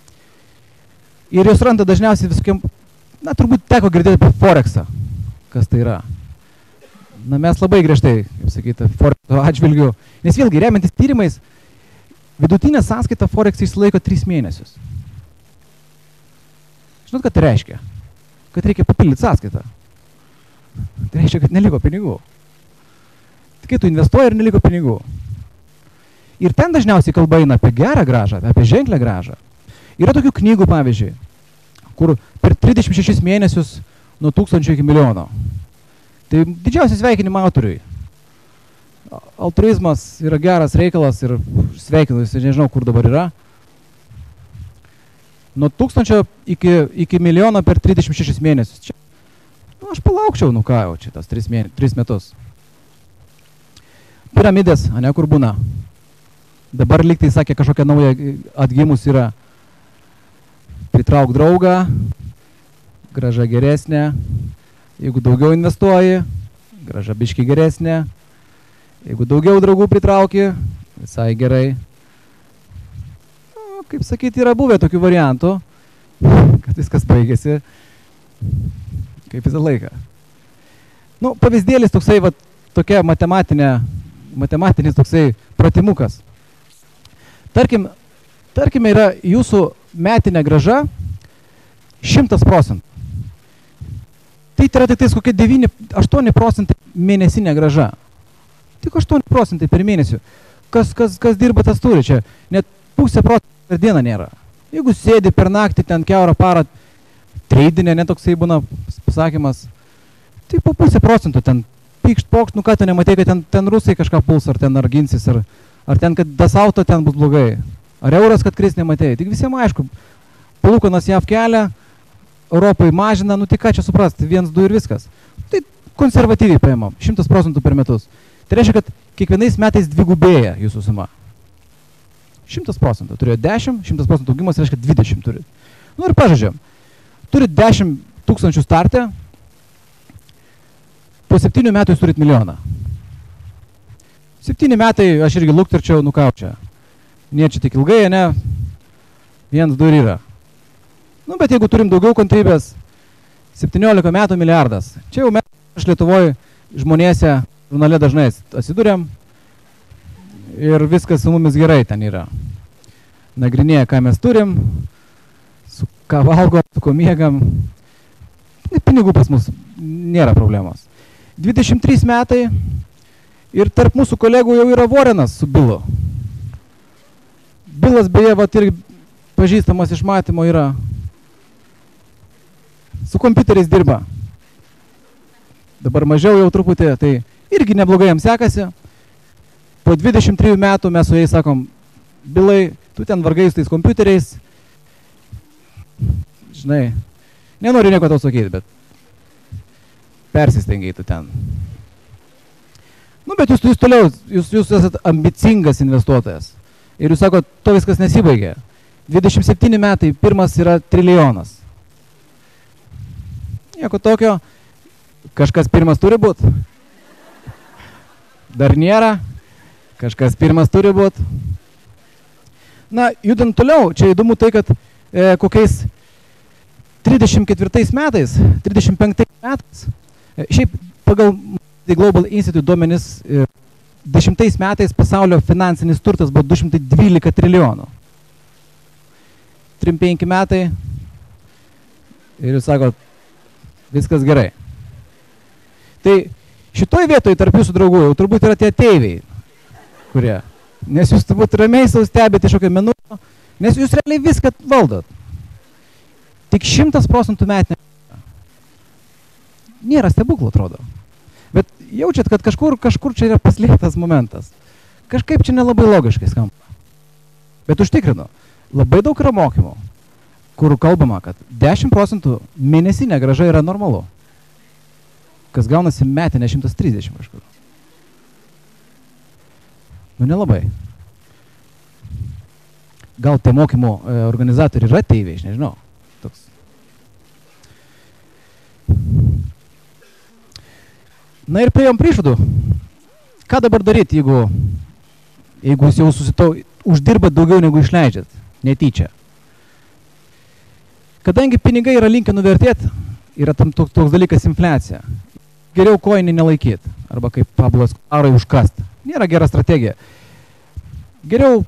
Ir jos randa dažniausiai visokiam, na, turbūt teko girdėti apie Forexą, kas tai yra. Na, mes labai griežtai, kaip sakyti, Forexo atžvilgiu, nes vėlgi, remiantis tyrimais, vidutinė sąskaita Forex išsilaiko tris mėnesius. Žinot, ką tai reiškia? Kad reikia papildyti sąskaitą. Tai reiškia, kad neliko pinigų. Tai kai tu investuoji ir neliko pinigų. Ir ten dažniausiai kalba eina apie gerą grąžą, apie ženklę grąžą. Yra tokių knygų, pavyzdžiui, kur per trisdešimt šešis mėnesius nuo tūkstančio iki milijono. Tai didžiausias sveikinimą autoriui. Altruizmas yra geras reikalas ir sveikinu, jis nežinau, kur dabar yra. Nuo tūkstančio iki, iki milijono per trisdešimt šešis mėnesius. Čia, nu, aš palaukčiau, nu ką jau, čia tas tris, mėne, tris metus. Piramidės, ane, kur būna. Dabar lygtai sakė, kažkokia nauja atgimus yra. Pritrauk draugą, grąža geresnė. Jeigu daugiau investuoji, grąža biški geresnė. Jeigu daugiau draugų pritrauki, visai gerai. Nu, kaip sakyti, yra buvę tokių variantų, kad viskas baigėsi kaip visą laiką. Nu, pavyzdėlis toksai, va, tokia matematinė, matematinis toksai pratimukas. Tarkim, tarkime, yra jūsų metinė grąža šimtas procentų. Tai yra tik tais kokie devyni aštuoni procentai mėnesinė grąža. Tik aštuoni procentai per mėnesį. Kas, kas, kas dirba, tas turi čia. Net pusę procentų per dieną nėra. Jeigu sėdi per naktį ten kiaurą parą, treidinė, netoksai būna pasakymas, tai po pusę procentų ten pykšt, pokšt, nu ką tu nematai, kad ten, ten rusai kažką puls, ar ten ar ginsis, ar, ar ten, kad das auto ten bus blogai. Ar euras, kad kris nematei. Tik visiems aišku, palūkanas jav kelia, Europai mažina, nu tai ką čia suprasti, viens, du ir viskas. Tai konservatyviai paimam, šimtas procentų per metus. Tai reiškia, kad kiekvienais metais dvigubėja jūsų suma. šimtas procentų. Turėjo dešimt, šimtas procentų augimas reiškia dvidešimt turit. Nu ir pažaidžiam. Turit dešimt tūkstančių startę, po septynių metų jūs turit milijoną. Septyni metai aš irgi luktarčiau, nu ką čia. Nie čia tik ilgai, ne? Viens, du ir yra. Nu, bet jeigu turim daugiau kantrybės, septyniolika metų milijardas. Čia jau mes aš Lietuvoje žmonėse žurnale dažnai atsiduriam ir viskas su mumis gerai ten yra. Nagrinėja, ką mes turim, su ką valgom, su ko miegam. Pinigų pas mus nėra problemos. dvidešimt trys metai ir tarp mūsų kolegų jau yra Vorenas su Bilu. Bilas beje, vat ir pažįstamas iš matymo yra. Su kompiuteriais dirba. Dabar mažiau jau truputį, tai irgi neblogai jam sekasi. Po dvidešimt trijų metų mes su jais sakom, Bilai, tu ten vargai su tais kompiuteriais. Žinai, nenoriu nieko tau sakyti, bet persistengiai tu ten. Nu, bet jūs, jūs toliau, jūs, jūs esat ambicingas investuotojas. Ir jūs sakot, to viskas nesibaigė. dvidešimt septyni metai, pirmas yra trilijonas. Nieko tokio, kažkas pirmas turi būt. Dar nėra, kažkas pirmas turi būt. Na, judant toliau, čia įdomu tai, kad e, kokiais trisdešimt ketvirtais metais, trisdešimt penktais metais, e, šiaip pagal Global Institute duomenis, e, dešimtais metais pasaulio finansinis turtas buvo du šimtai dvylika trilijonų. trim penki metai ir jūs sakot, viskas gerai. Tai šitoj vietoj tarp jūsų draugų jau turbūt yra tie ateiviai, kurie, nes jūs turbūt ramiai sau stebite iš kokio mėnulio, nes jūs realiai viską valdot. Tik šimtas procentų metinė. Nėra stebuklų, atrodo. Bet jaučiat, kad kažkur, kažkur čia yra paslėptas momentas. Kažkaip čia nelabai logiškai skamba. Bet užtikrinu, labai daug yra mokymų, kur kalbama, kad dešimt procentų mėnesinė grąža yra normalu. Kas gaunasi metinė šimtas trisdešimt kažkur. Nu, nelabai. Gal tie mokymų organizatoriai yra ateiviai, aš nežinau. Toks. Na ir priėjom prie išvadų. Ką dabar daryti, jeigu, jeigu jūs jau susitau, uždirbat daugiau negu išleidžiat, netyčia? Kadangi pinigai yra linkę nuvertėti, yra tam toks, toks dalykas infliacija. Geriau koinį nelaikyti, arba kaip Pablo Escobarai užkast. Nėra gera strategija. Geriau,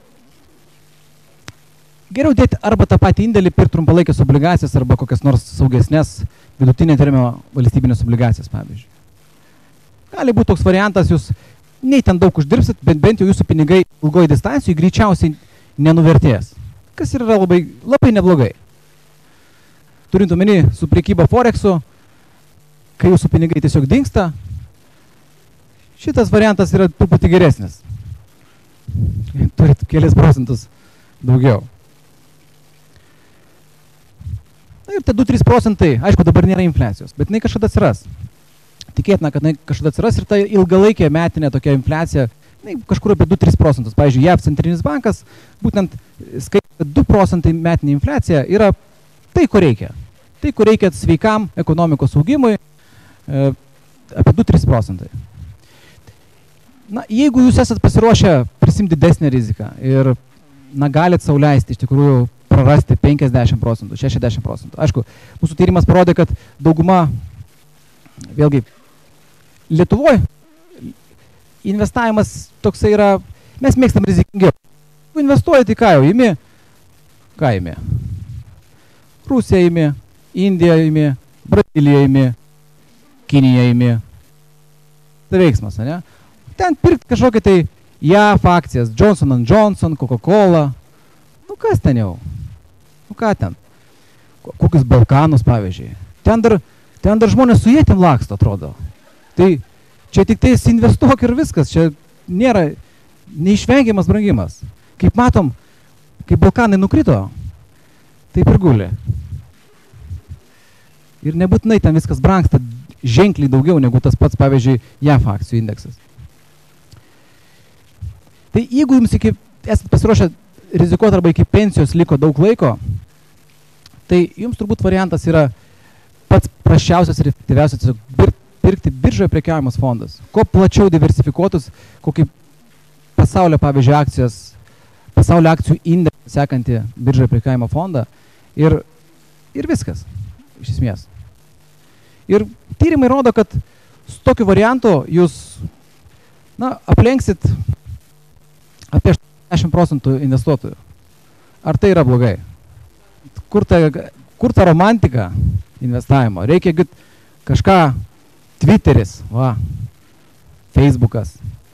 geriau dėti arba tą patį indėlį, pirkti trumpalaikės obligacijas, arba kokias nors saugesnės vidutinio termino valstybinės obligacijas, pavyzdžiui. Gali būti toks variantas, jūs nei ten daug uždirbsit, bet bent jau jūsų pinigai ilgoji distancijai greičiausiai nenuvertės. Kas yra labai, labai neblogai. Turint omeny su prekyba Forexu, kai jūsų pinigai tiesiog dingsta, šitas variantas yra truputį geresnis. Turit kelias procentus daugiau. Na ir tie du trys procentai, aišku, dabar nėra infliacijos, bet jinai kažkada atsiras. Tikėtina, kad jinai kažkada atsiras ir ta ilgalaikė metinė tokia infliacija, jinai kažkur apie du tris procentus. Pavyzdžiui, J A V centrinis bankas būtent skaitė du procentai metinė infliacija yra tai, ko reikia. Tai, ko reikia sveikam ekonomikos augimui, e, apie du trys procentai. Na, jeigu jūs esat pasiruošę prisimti didesnę riziką ir na, galit sau leisti iš tikrųjų prarasti penkiasdešimt procentų, šešiasdešimt procentų. Aišku, mūsų tyrimas parodė, kad dauguma, vėlgi, Lietuvoje investavimas toksai yra, mes mėgstam rizikingiau. Jeigu investuojate, tai ką jau, imi, ką imi? Rusija imi, Indija imi, Brazilija imi, Kinija imi. Tai veiksmas, ne? Ten pirkti kažkokį tai J A V akcijas, Johnson and Johnson, Coca-Cola. Nu kas ten jau? Nu ką ten? Kokius Balkanus, pavyzdžiui. Ten dar, ten dar žmonės su jėtim laksto, atrodo. Tai čia tik tais investuok ir viskas. Čia nėra neišvengiamas brangimas. Kaip matom, kai Balkanai nukrito, taip ir guli. Ir nebūtinai ten viskas brangsta ženkliai daugiau negu tas pats, pavyzdžiui, J A V akcijų indeksas. Tai jeigu jums iki, esate pasiruošę rizikuoti arba iki pensijos liko daug laiko, tai jums turbūt variantas yra pats prasčiausias ir efektyviausias tiesiog pirkti biržoje prekiaujamas fondas. Kuo plačiau diversifikuotus, kokį pasaulio, pavyzdžiui, akcijos, pasaulio akcijų indeksą sekantį biržoje prekiaujamą fondą ir, ir viskas, iš esmės. Ir tyrimai rodo, kad su tokiu variantu jūs na, aplenksit apie aštuoniasdešimt procentų investuotojų. Ar tai yra blogai? Kur ta, kur ta romantika investavimo? Reikia kažką, Twitteris, va, Facebookas.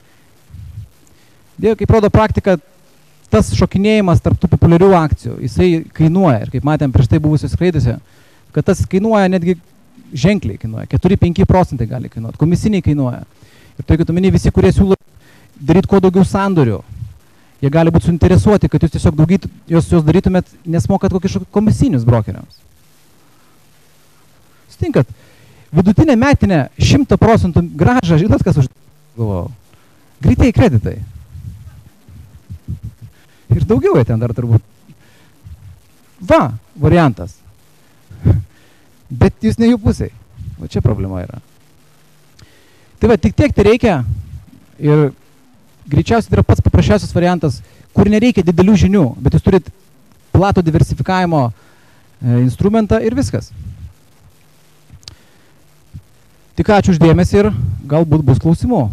Dėl, kaip rodo praktika, tas šokinėjimas tarp tų populiarių akcijų, jisai kainuoja. Ir kaip matėm prieš tai buvusios skraiduose, kad tas kainuoja netgi ženkliai kainuoja. keturi penki procentai gali kainuoti, komisiniai kainuoja. Ir tai, kad omeny visi, kurie siūlo daryti kuo daugiau sandorių, jie gali būti suinteresuoti, kad jūs tiesiog daugyt, jos, jos darytumėt, nes mokat kokius komisinius brokeriams. Sutinkat, vidutinė metinė šimtą procentų gražą, žinot, kas už galvojau? Greitieji kreditai. Ir daugiau jie ten dar turbūt. Va, variantas. Bet jūs ne jų pusiai. Va čia problema yra. Tai va, tik tiek tai reikia ir greičiausiai tai yra pats paprasčiausias variantas, kur nereikia didelių žinių, bet jūs turit platų diversifikavimo e, instrumentą ir viskas. Tik ačiū uždėmesį ir galbūt bus klausimų.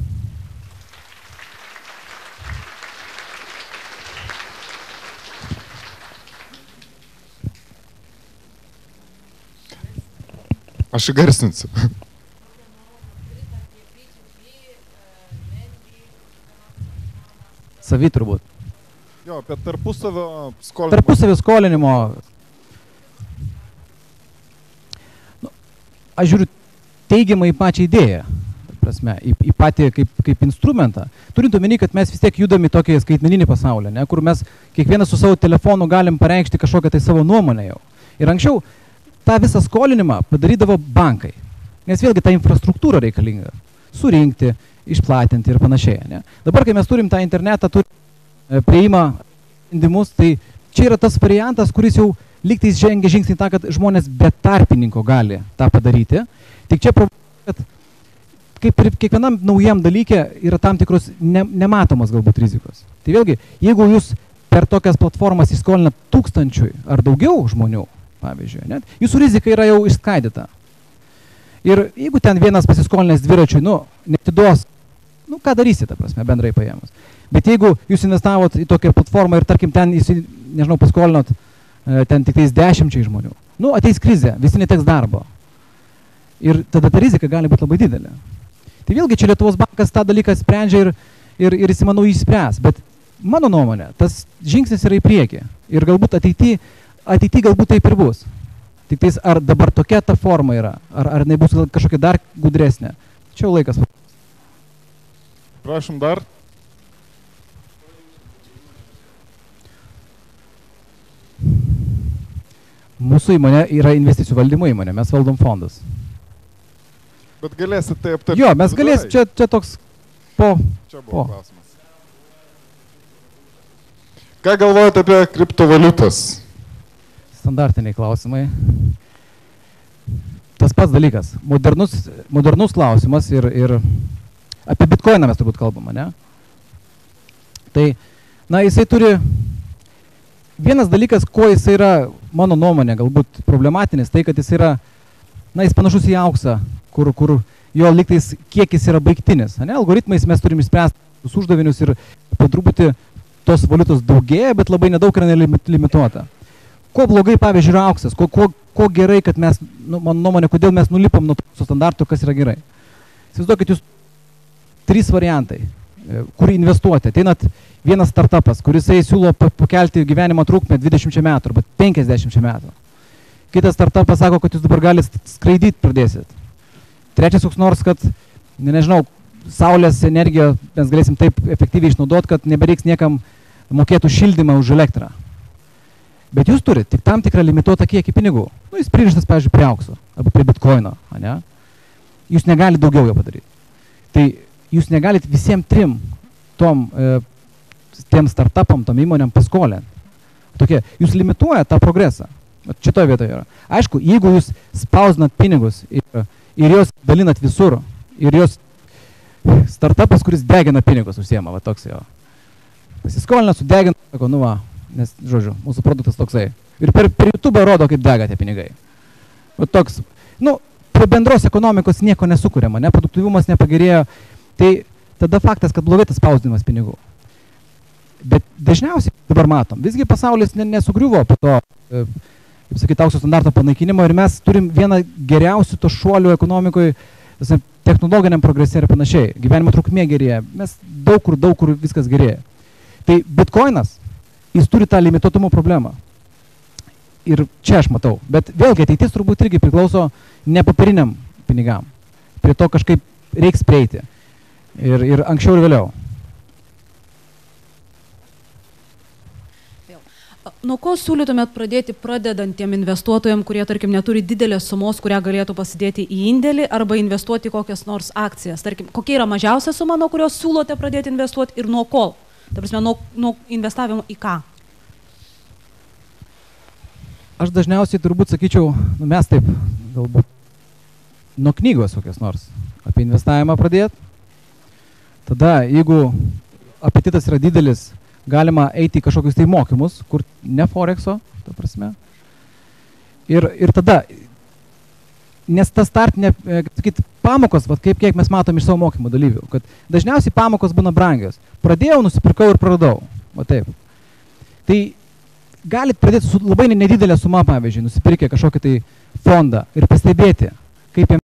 Aš įgarsinsiu. Savy turbūt. Jo, apie tarpusavio skolinimo. Tarpusavio skolinimo. Nu, aš žiūriu teigiamai į pačią idėją, prasme, į, į patį kaip, kaip instrumentą. Turint omeny, kad mes vis tiek judame į tokį skaitmeninį pasaulį, ne, kur mes kiekvienas su savo telefonu galim pareikšti kažkokią tai savo nuomonę jau. Ir anksčiau tą visą skolinimą padarydavo bankai. Nes vėlgi ta infrastruktūra reikalinga. Surinkti, išplatinti ir panašiai. Ne? Dabar, kai mes turim tą internetą, turim prieimą sprendimus, tai čia yra tas variantas, kuris jau lygtais žengia žingsnį tą, kad žmonės be tarpininko gali tą padaryti. Tik čia problema, kad kaip ir kiekvienam naujam dalykė yra tam tikros ne, nematomos galbūt rizikos. Tai vėlgi, jeigu jūs per tokias platformas įskolinat tūkstančiui ar daugiau žmonių, pavyzdžiui, net, jūsų rizika yra jau išskaidyta. Ir jeigu ten vienas pasiskolinęs dviračiui, nu, netiduos, nu, ką darysite, ta prasme, bendrai paėmus. Bet jeigu jūs investavot į tokią platformą ir, tarkim, ten, jūs, nežinau, paskolinot ten tik tais dešimčiai žmonių, nu, ateis krizė, visi neteks darbo. Ir tada ta rizika gali būti labai didelė. Tai vėlgi čia Lietuvos bankas tą dalyką sprendžia ir, ir, ir jis, manau, jį spręs. Bet mano nuomonė, tas žingsnis yra į priekį. Ir galbūt ateity, ateity galbūt taip ir bus. Tik tais, ar dabar tokia ta forma yra, ar, ar jinai bus kažkokia dar gudresnė. Čia jau laikas. Prašom dar. Mūsų įmonė yra investicijų valdymo įmonė, mes valdom fondus. Bet galėsit tai aptarti. Jo, mes galėsim, čia, čia toks po... Čia buvo po. klausimas. Ką galvojate apie kriptovaliutas? Standartiniai klausimai. Tas pats dalykas. Modernus, modernus klausimas ir, ir apie bitkoiną mes turbūt kalbam, ne? Tai, na, jisai turi... Vienas dalykas, kuo jisai yra, mano nuomonė, galbūt problematinis, tai, kad jis yra, na, jis panašus į auksą, kur, kur jo lygtais kiekis yra baigtinis. Ne? Algoritmais mes turim išspręsti uždavinius ir po truputį tos valiutos daugėja, bet labai nedaug yra nelimituota. Kuo blogai, pavyzdžiui, yra auksas, kuo, kuo, kuo gerai, kad mes, nu, mano nuomonė, kodėl mes nulipam nuo to standartų, kas yra gerai. Įsivaizduokit, jūs trys variantai, kur investuoti. Ateinat vienas startupas, kuris siūlo pakelti gyvenimo trukmę dvidešimt metų arba penkiasdešimt metų. Kitas startupas sako, kad jūs dabar galite skraidyti pradėsit. Trečias koks nors, kad, nežinau, saulės energiją mes galėsim taip efektyviai išnaudoti, kad nebereiks niekam mokėtų šildymą už elektrą. Bet jūs turite tik tam tikrą limituotą kiekį pinigų. Nu, jis pririštas, pavyzdžiui, prie aukso arba prie bitkoino, ne? Jūs negalite daugiau jo padaryti. Tai jūs negalite visiems trim tom, e, tiem startupam, tom įmonėm paskolinti. Tokie, jūs limituoja tą progresą. Šitoje vietoje yra. Aišku, jeigu jūs spausdinat pinigus ir, ir jos dalinat visur, ir jos startupas, kuris degina pinigus, užsiema, va toks jo. Pasiskolina, sudegina, sako, nu va, nes, žodžiu, mūsų produktas toksai. Ir per, per YouTube rodo, kaip dega tie pinigai. Va toks, nu, prie bendros ekonomikos nieko nesukuriama, ne, produktyvumas nepagerėjo, tai tada faktas, kad blogai tas spausdinimas pinigų. Bet dažniausiai dabar matom, visgi pasaulis nesugriuvo po to, kaip sakyt, aukso standarto panaikinimo ir mes turim vieną geriausių to šuolių ekonomikoje, technologiniam progrese ir panašiai. Gyvenimo trukmė gerėja, mes daug kur, daug kur viskas gerėja. Tai bitkoinas, jis turi tą limituotumo problemą. Ir čia aš matau. Bet vėlgi ateitis turbūt irgi priklauso ne papiriniam pinigam. Prie to kažkaip reiks prieiti. Ir, ir anksčiau ir vėliau. Nuo ko siūlytumėt pradėti pradedantiem investuotojam, kurie, tarkim, neturi didelės sumos, kurią galėtų pasidėti į indėlį arba investuoti kokias nors akcijas? Tarkim, kokia yra mažiausia suma, nuo kurios siūlote pradėti investuoti ir nuo ko? Ta prasme, nuo, nuo investavimo į ką? Aš dažniausiai turbūt sakyčiau, nu mes taip, galbūt nuo knygos kokios nors apie investavimą pradėti. Tada, jeigu apetitas yra didelis, galima eiti į kažkokius tai mokymus, kur ne Forexo, ta prasme. Ir, ir tada, nes tas startinė, sakyt, pamokos, vat, kaip kiek mes matom iš savo mokymo dalyvių, kad dažniausiai pamokos būna brangios. Pradėjau, nusipirkau ir praradau. Va taip. Tai galit pradėti su labai nedidelė suma, pavyzdžiui, nusipirkę kažkokį tai fondą ir pastebėti, kaip jam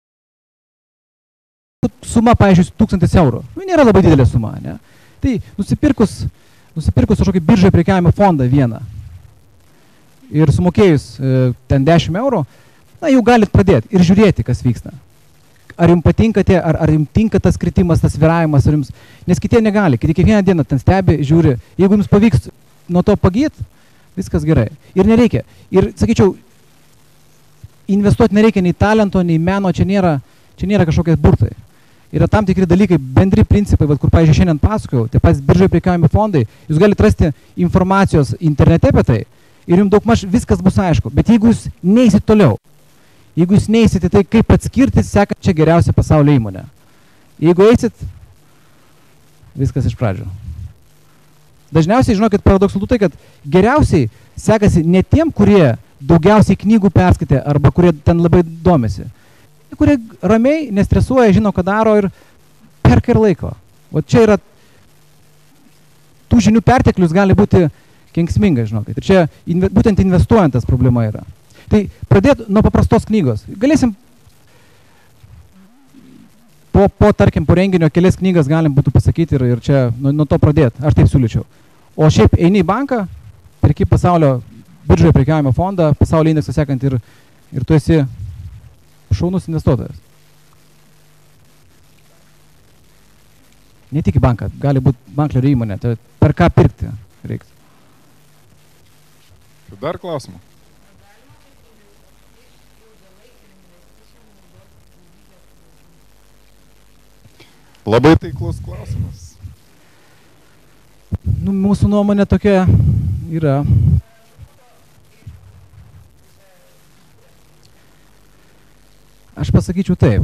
suma, pavyzdžiui, tūkstantis eurų. Nu, nėra labai didelė suma, ne? Tai nusipirkus, nusipirkus kažkokį biržoje prekiavimo fondą vieną ir sumokėjus e, ten dešimt eurų, na, jau galit pradėti ir žiūrėti, kas vyksta. Ar jums patinka tie, ar, ar jums tinka tas kritimas, tas sviravimas, ar jums, nes kitie negali, kiti kiekvieną dieną ten stebi, žiūri, jeigu jums pavyks nuo to pagyt, viskas gerai. Ir nereikia. Ir, sakyčiau, investuoti nereikia nei talento, nei meno, čia nėra, čia nėra kažkokie burtai. Yra tam tikri dalykai, bendri principai, bet kur, pavyzdžiui, šiandien pasakojau, tie patys biržoje prekiaujami fondai, jūs galite rasti informacijos internete apie tai ir jums daugmaž viskas bus aišku. Bet jeigu jūs neįsit toliau, jeigu jūs neįsit į tai, kaip atskirti sekančią geriausią pasaulio įmonę, jeigu eisit, viskas iš pradžių. Dažniausiai, žinokit, paradoksalu tai, kad geriausiai sekasi ne tiem, kurie daugiausiai knygų perskaitė arba kurie ten labai domisi. Kurie ramiai, nestresuoja, žino, ką daro ir perka ir laiko. O čia yra, tų žinių perteklius gali būti kenksmingas, žinokit. Ir čia inve, būtent investuojant tas problema yra. Tai pradėt nuo paprastos knygos. Galėsim po, po tarkim, po renginio kelias knygas galim būtų pasakyti ir, ir čia nuo, nuo to pradėti. Aš taip siūlyčiau. O šiaip eini į banką, perki pasaulio biržoje prekiavimo fondą, pasaulio indeksą sekant ir, ir tu esi šaunus investuotojas. Ne tik į banką, gali būti banklerio įmonė, tai per ką pirkti reiks. Dar klausimų? Labai taiklus klausimas. Nu, mūsų nuomonė tokia yra. Aš pasakyčiau taip.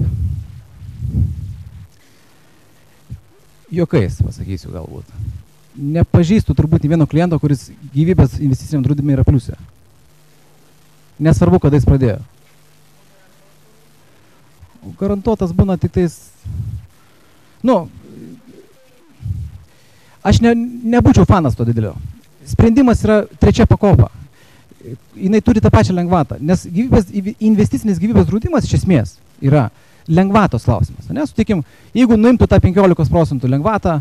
Jokais pasakysiu galbūt. Nepažįstu turbūt nei vieno kliento, kuris gyvybės investiciniam draudime yra pliuse. Nesvarbu, kada jis pradėjo. Garantuotas būna tik tais... Nu, aš ne, nebūčiau fanas to didelio. Sprendimas yra trečia pakopa. Jinai turi tą pačią lengvatą, nes gyvybės, investicinis gyvybės draudimas iš esmės yra lengvatos klausimas. Ne? Sutikim, jeigu nuimtų tą penkiolikos procentų lengvatą,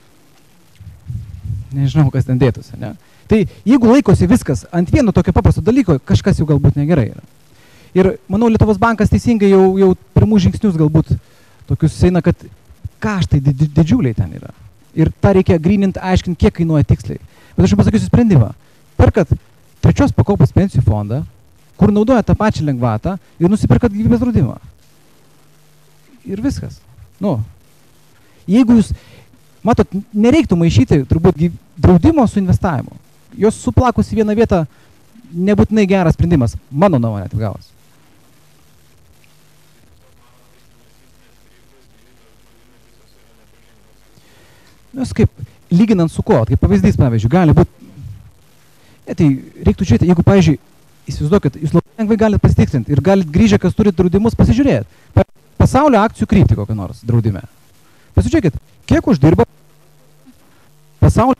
nežinau, kas ten dėtųsi. Ne? Tai jeigu laikosi viskas ant vieno tokio paprasto dalyko, kažkas jau galbūt negerai yra. Ir manau, Lietuvos bankas teisingai jau, jau pirmų žingsnius galbūt tokius eina, kad kaštai didžiuliai ten yra. Ir tą reikia gryninti, aiškinti, kiek kainuoja tiksliai. Bet aš jums pasakysiu sprendimą. Perkat trečios pakopos pensijų fondą, kur naudoja tą pačią lengvatą ir nusipirkat gyvybės draudimą. Ir viskas. Nu, jeigu jūs, matot, nereiktų maišyti turbūt draudimo su investavimu. Jos suplakus į vieną vietą nebūtinai geras sprendimas. Mano nuomonė taip gavos. Nes kaip, lyginant su ko, kaip pavyzdys, pavyzdžiui, gali būti, ne, tai reiktų žiūrėti, jeigu, pavyzdžiui, įsivaizduokit, jūs labai lengvai galite pasitikslinti ir galite grįžę, kas turi draudimus, pasižiūrėti. Pasaulio akcijų kryptį kokią nors draudime. Pasižiūrėkit, kiek uždirba pasaulio...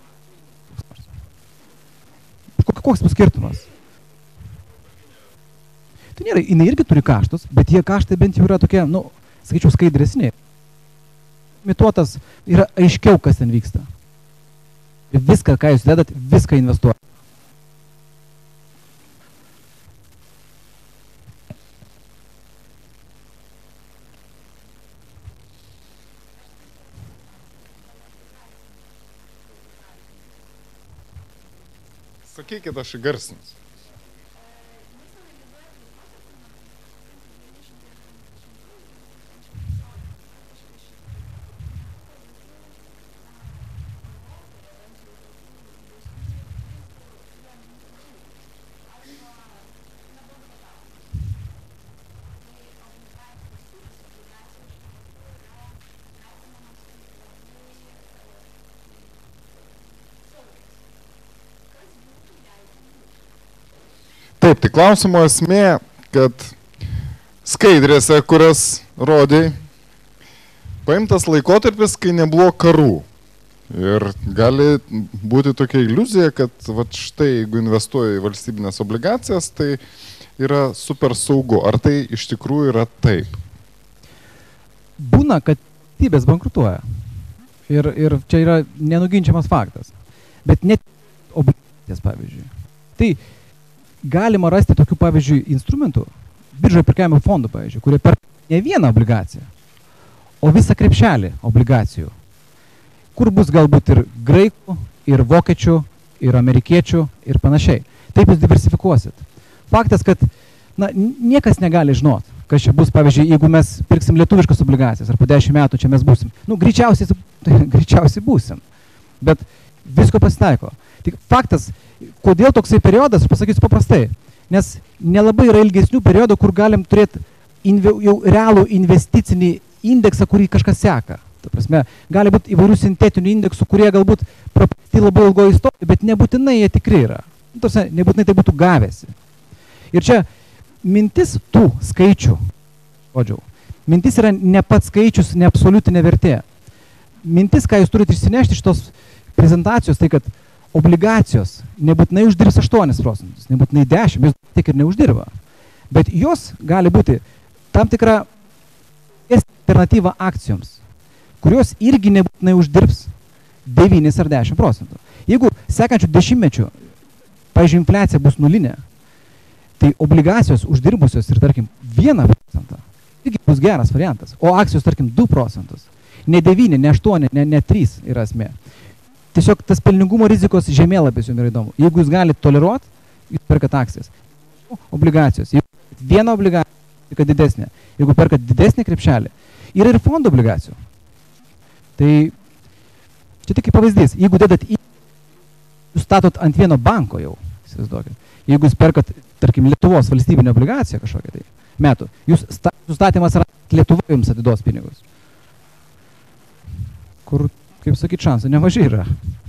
Koks bus skirtumas? Tai nėra, jinai irgi turi kaštus, bet jie kaštai bent jau yra tokie, nu, sakyčiau, skaidresni. Mituotas yra aiškiau, kas ten vyksta. Ir viską, ką jūs dedat, viską investuojate. Sakykit, aš įgarsinsiu. Taip, tai klausimo esmė, kad skaidrėse, kurias rodai, paimtas laikotarpis, kai nebuvo karų. Ir gali būti tokia iliuzija, kad vat štai, jeigu investuoji į valstybinės obligacijas, tai yra super saugu. Ar tai iš tikrųjų yra taip? Būna, kad valstybės bankrutuoja. Ir, ir čia yra nenuginčiamas faktas. Bet net obligacijas, pavyzdžiui. Tai galima rasti tokių, pavyzdžiui, instrumentų, biržoje pirkėjimo fondų, pavyzdžiui, kurie perka ne vieną obligaciją, o visą krepšelį obligacijų, kur bus galbūt ir graikų, ir vokiečių, ir amerikiečių, ir panašiai. Taip jūs diversifikuosit. Faktas, kad na, niekas negali žinot, kas čia bus, pavyzdžiui, jeigu mes pirksim lietuviškas obligacijas, ar po dešimt metų čia mes būsim. Nu, greičiausiai, greičiausiai būsim. Bet visko pasitaiko. Tik faktas, kodėl toksai periodas, aš pasakysiu paprastai, nes nelabai yra ilgesnių periodų, kur galim turėti inve, jau realų investicinį indeksą, kurį kažkas seka. Ta prasme, gali būti įvairių sintetinių indeksų, kurie galbūt prapasti labai ilgo istoriją, bet nebūtinai jie tikri yra. Tarsi, nebūtinai tai būtų gavęsi. Ir čia mintis tų skaičių, odžiau, mintis yra ne pats skaičius, ne absoliutinė vertė. Mintis, ką jūs turite išsinešti iš tos prezentacijos, tai kad obligacijos nebūtinai uždirbs aštuonis procentus, nebūtinai dešimt, jos tik ir neuždirba. Bet jos gali būti tam tikra alternatyva akcijoms, kurios irgi nebūtinai uždirbs devynis ar dešimt procentų. Jeigu sekančių dešimtmečių, pavyzdžiui, infliacija bus nulinė, tai obligacijos uždirbusios ir, tarkim, vieną procentą, irgi bus geras variantas, o akcijos, tarkim, du procentus. Ne devyni, ne aštuoni, ne, ne trys yra esmė. Tiesiog tas pelningumo rizikos žemėlapis jums yra įdomu. Jeigu jūs galite toleruoti, jūs perkat akcijas. Obligacijos. Jeigu perkat vieną obligaciją, perkat didesnę. Jeigu perkat didesnį krepšelį, yra ir fondo obligacijų. Tai čia tik kaip pavyzdys, jeigu dedat į, jūs statot ant vieno banko jau, įsivaizduokit. Jeigu jūs perkat, tarkim, Lietuvos valstybinę obligaciją kažkokią tai metų, jūs sta, sustatymas yra Lietuva jums atiduos pinigus. Kur, kaip sakyt, šansų nemažai yra.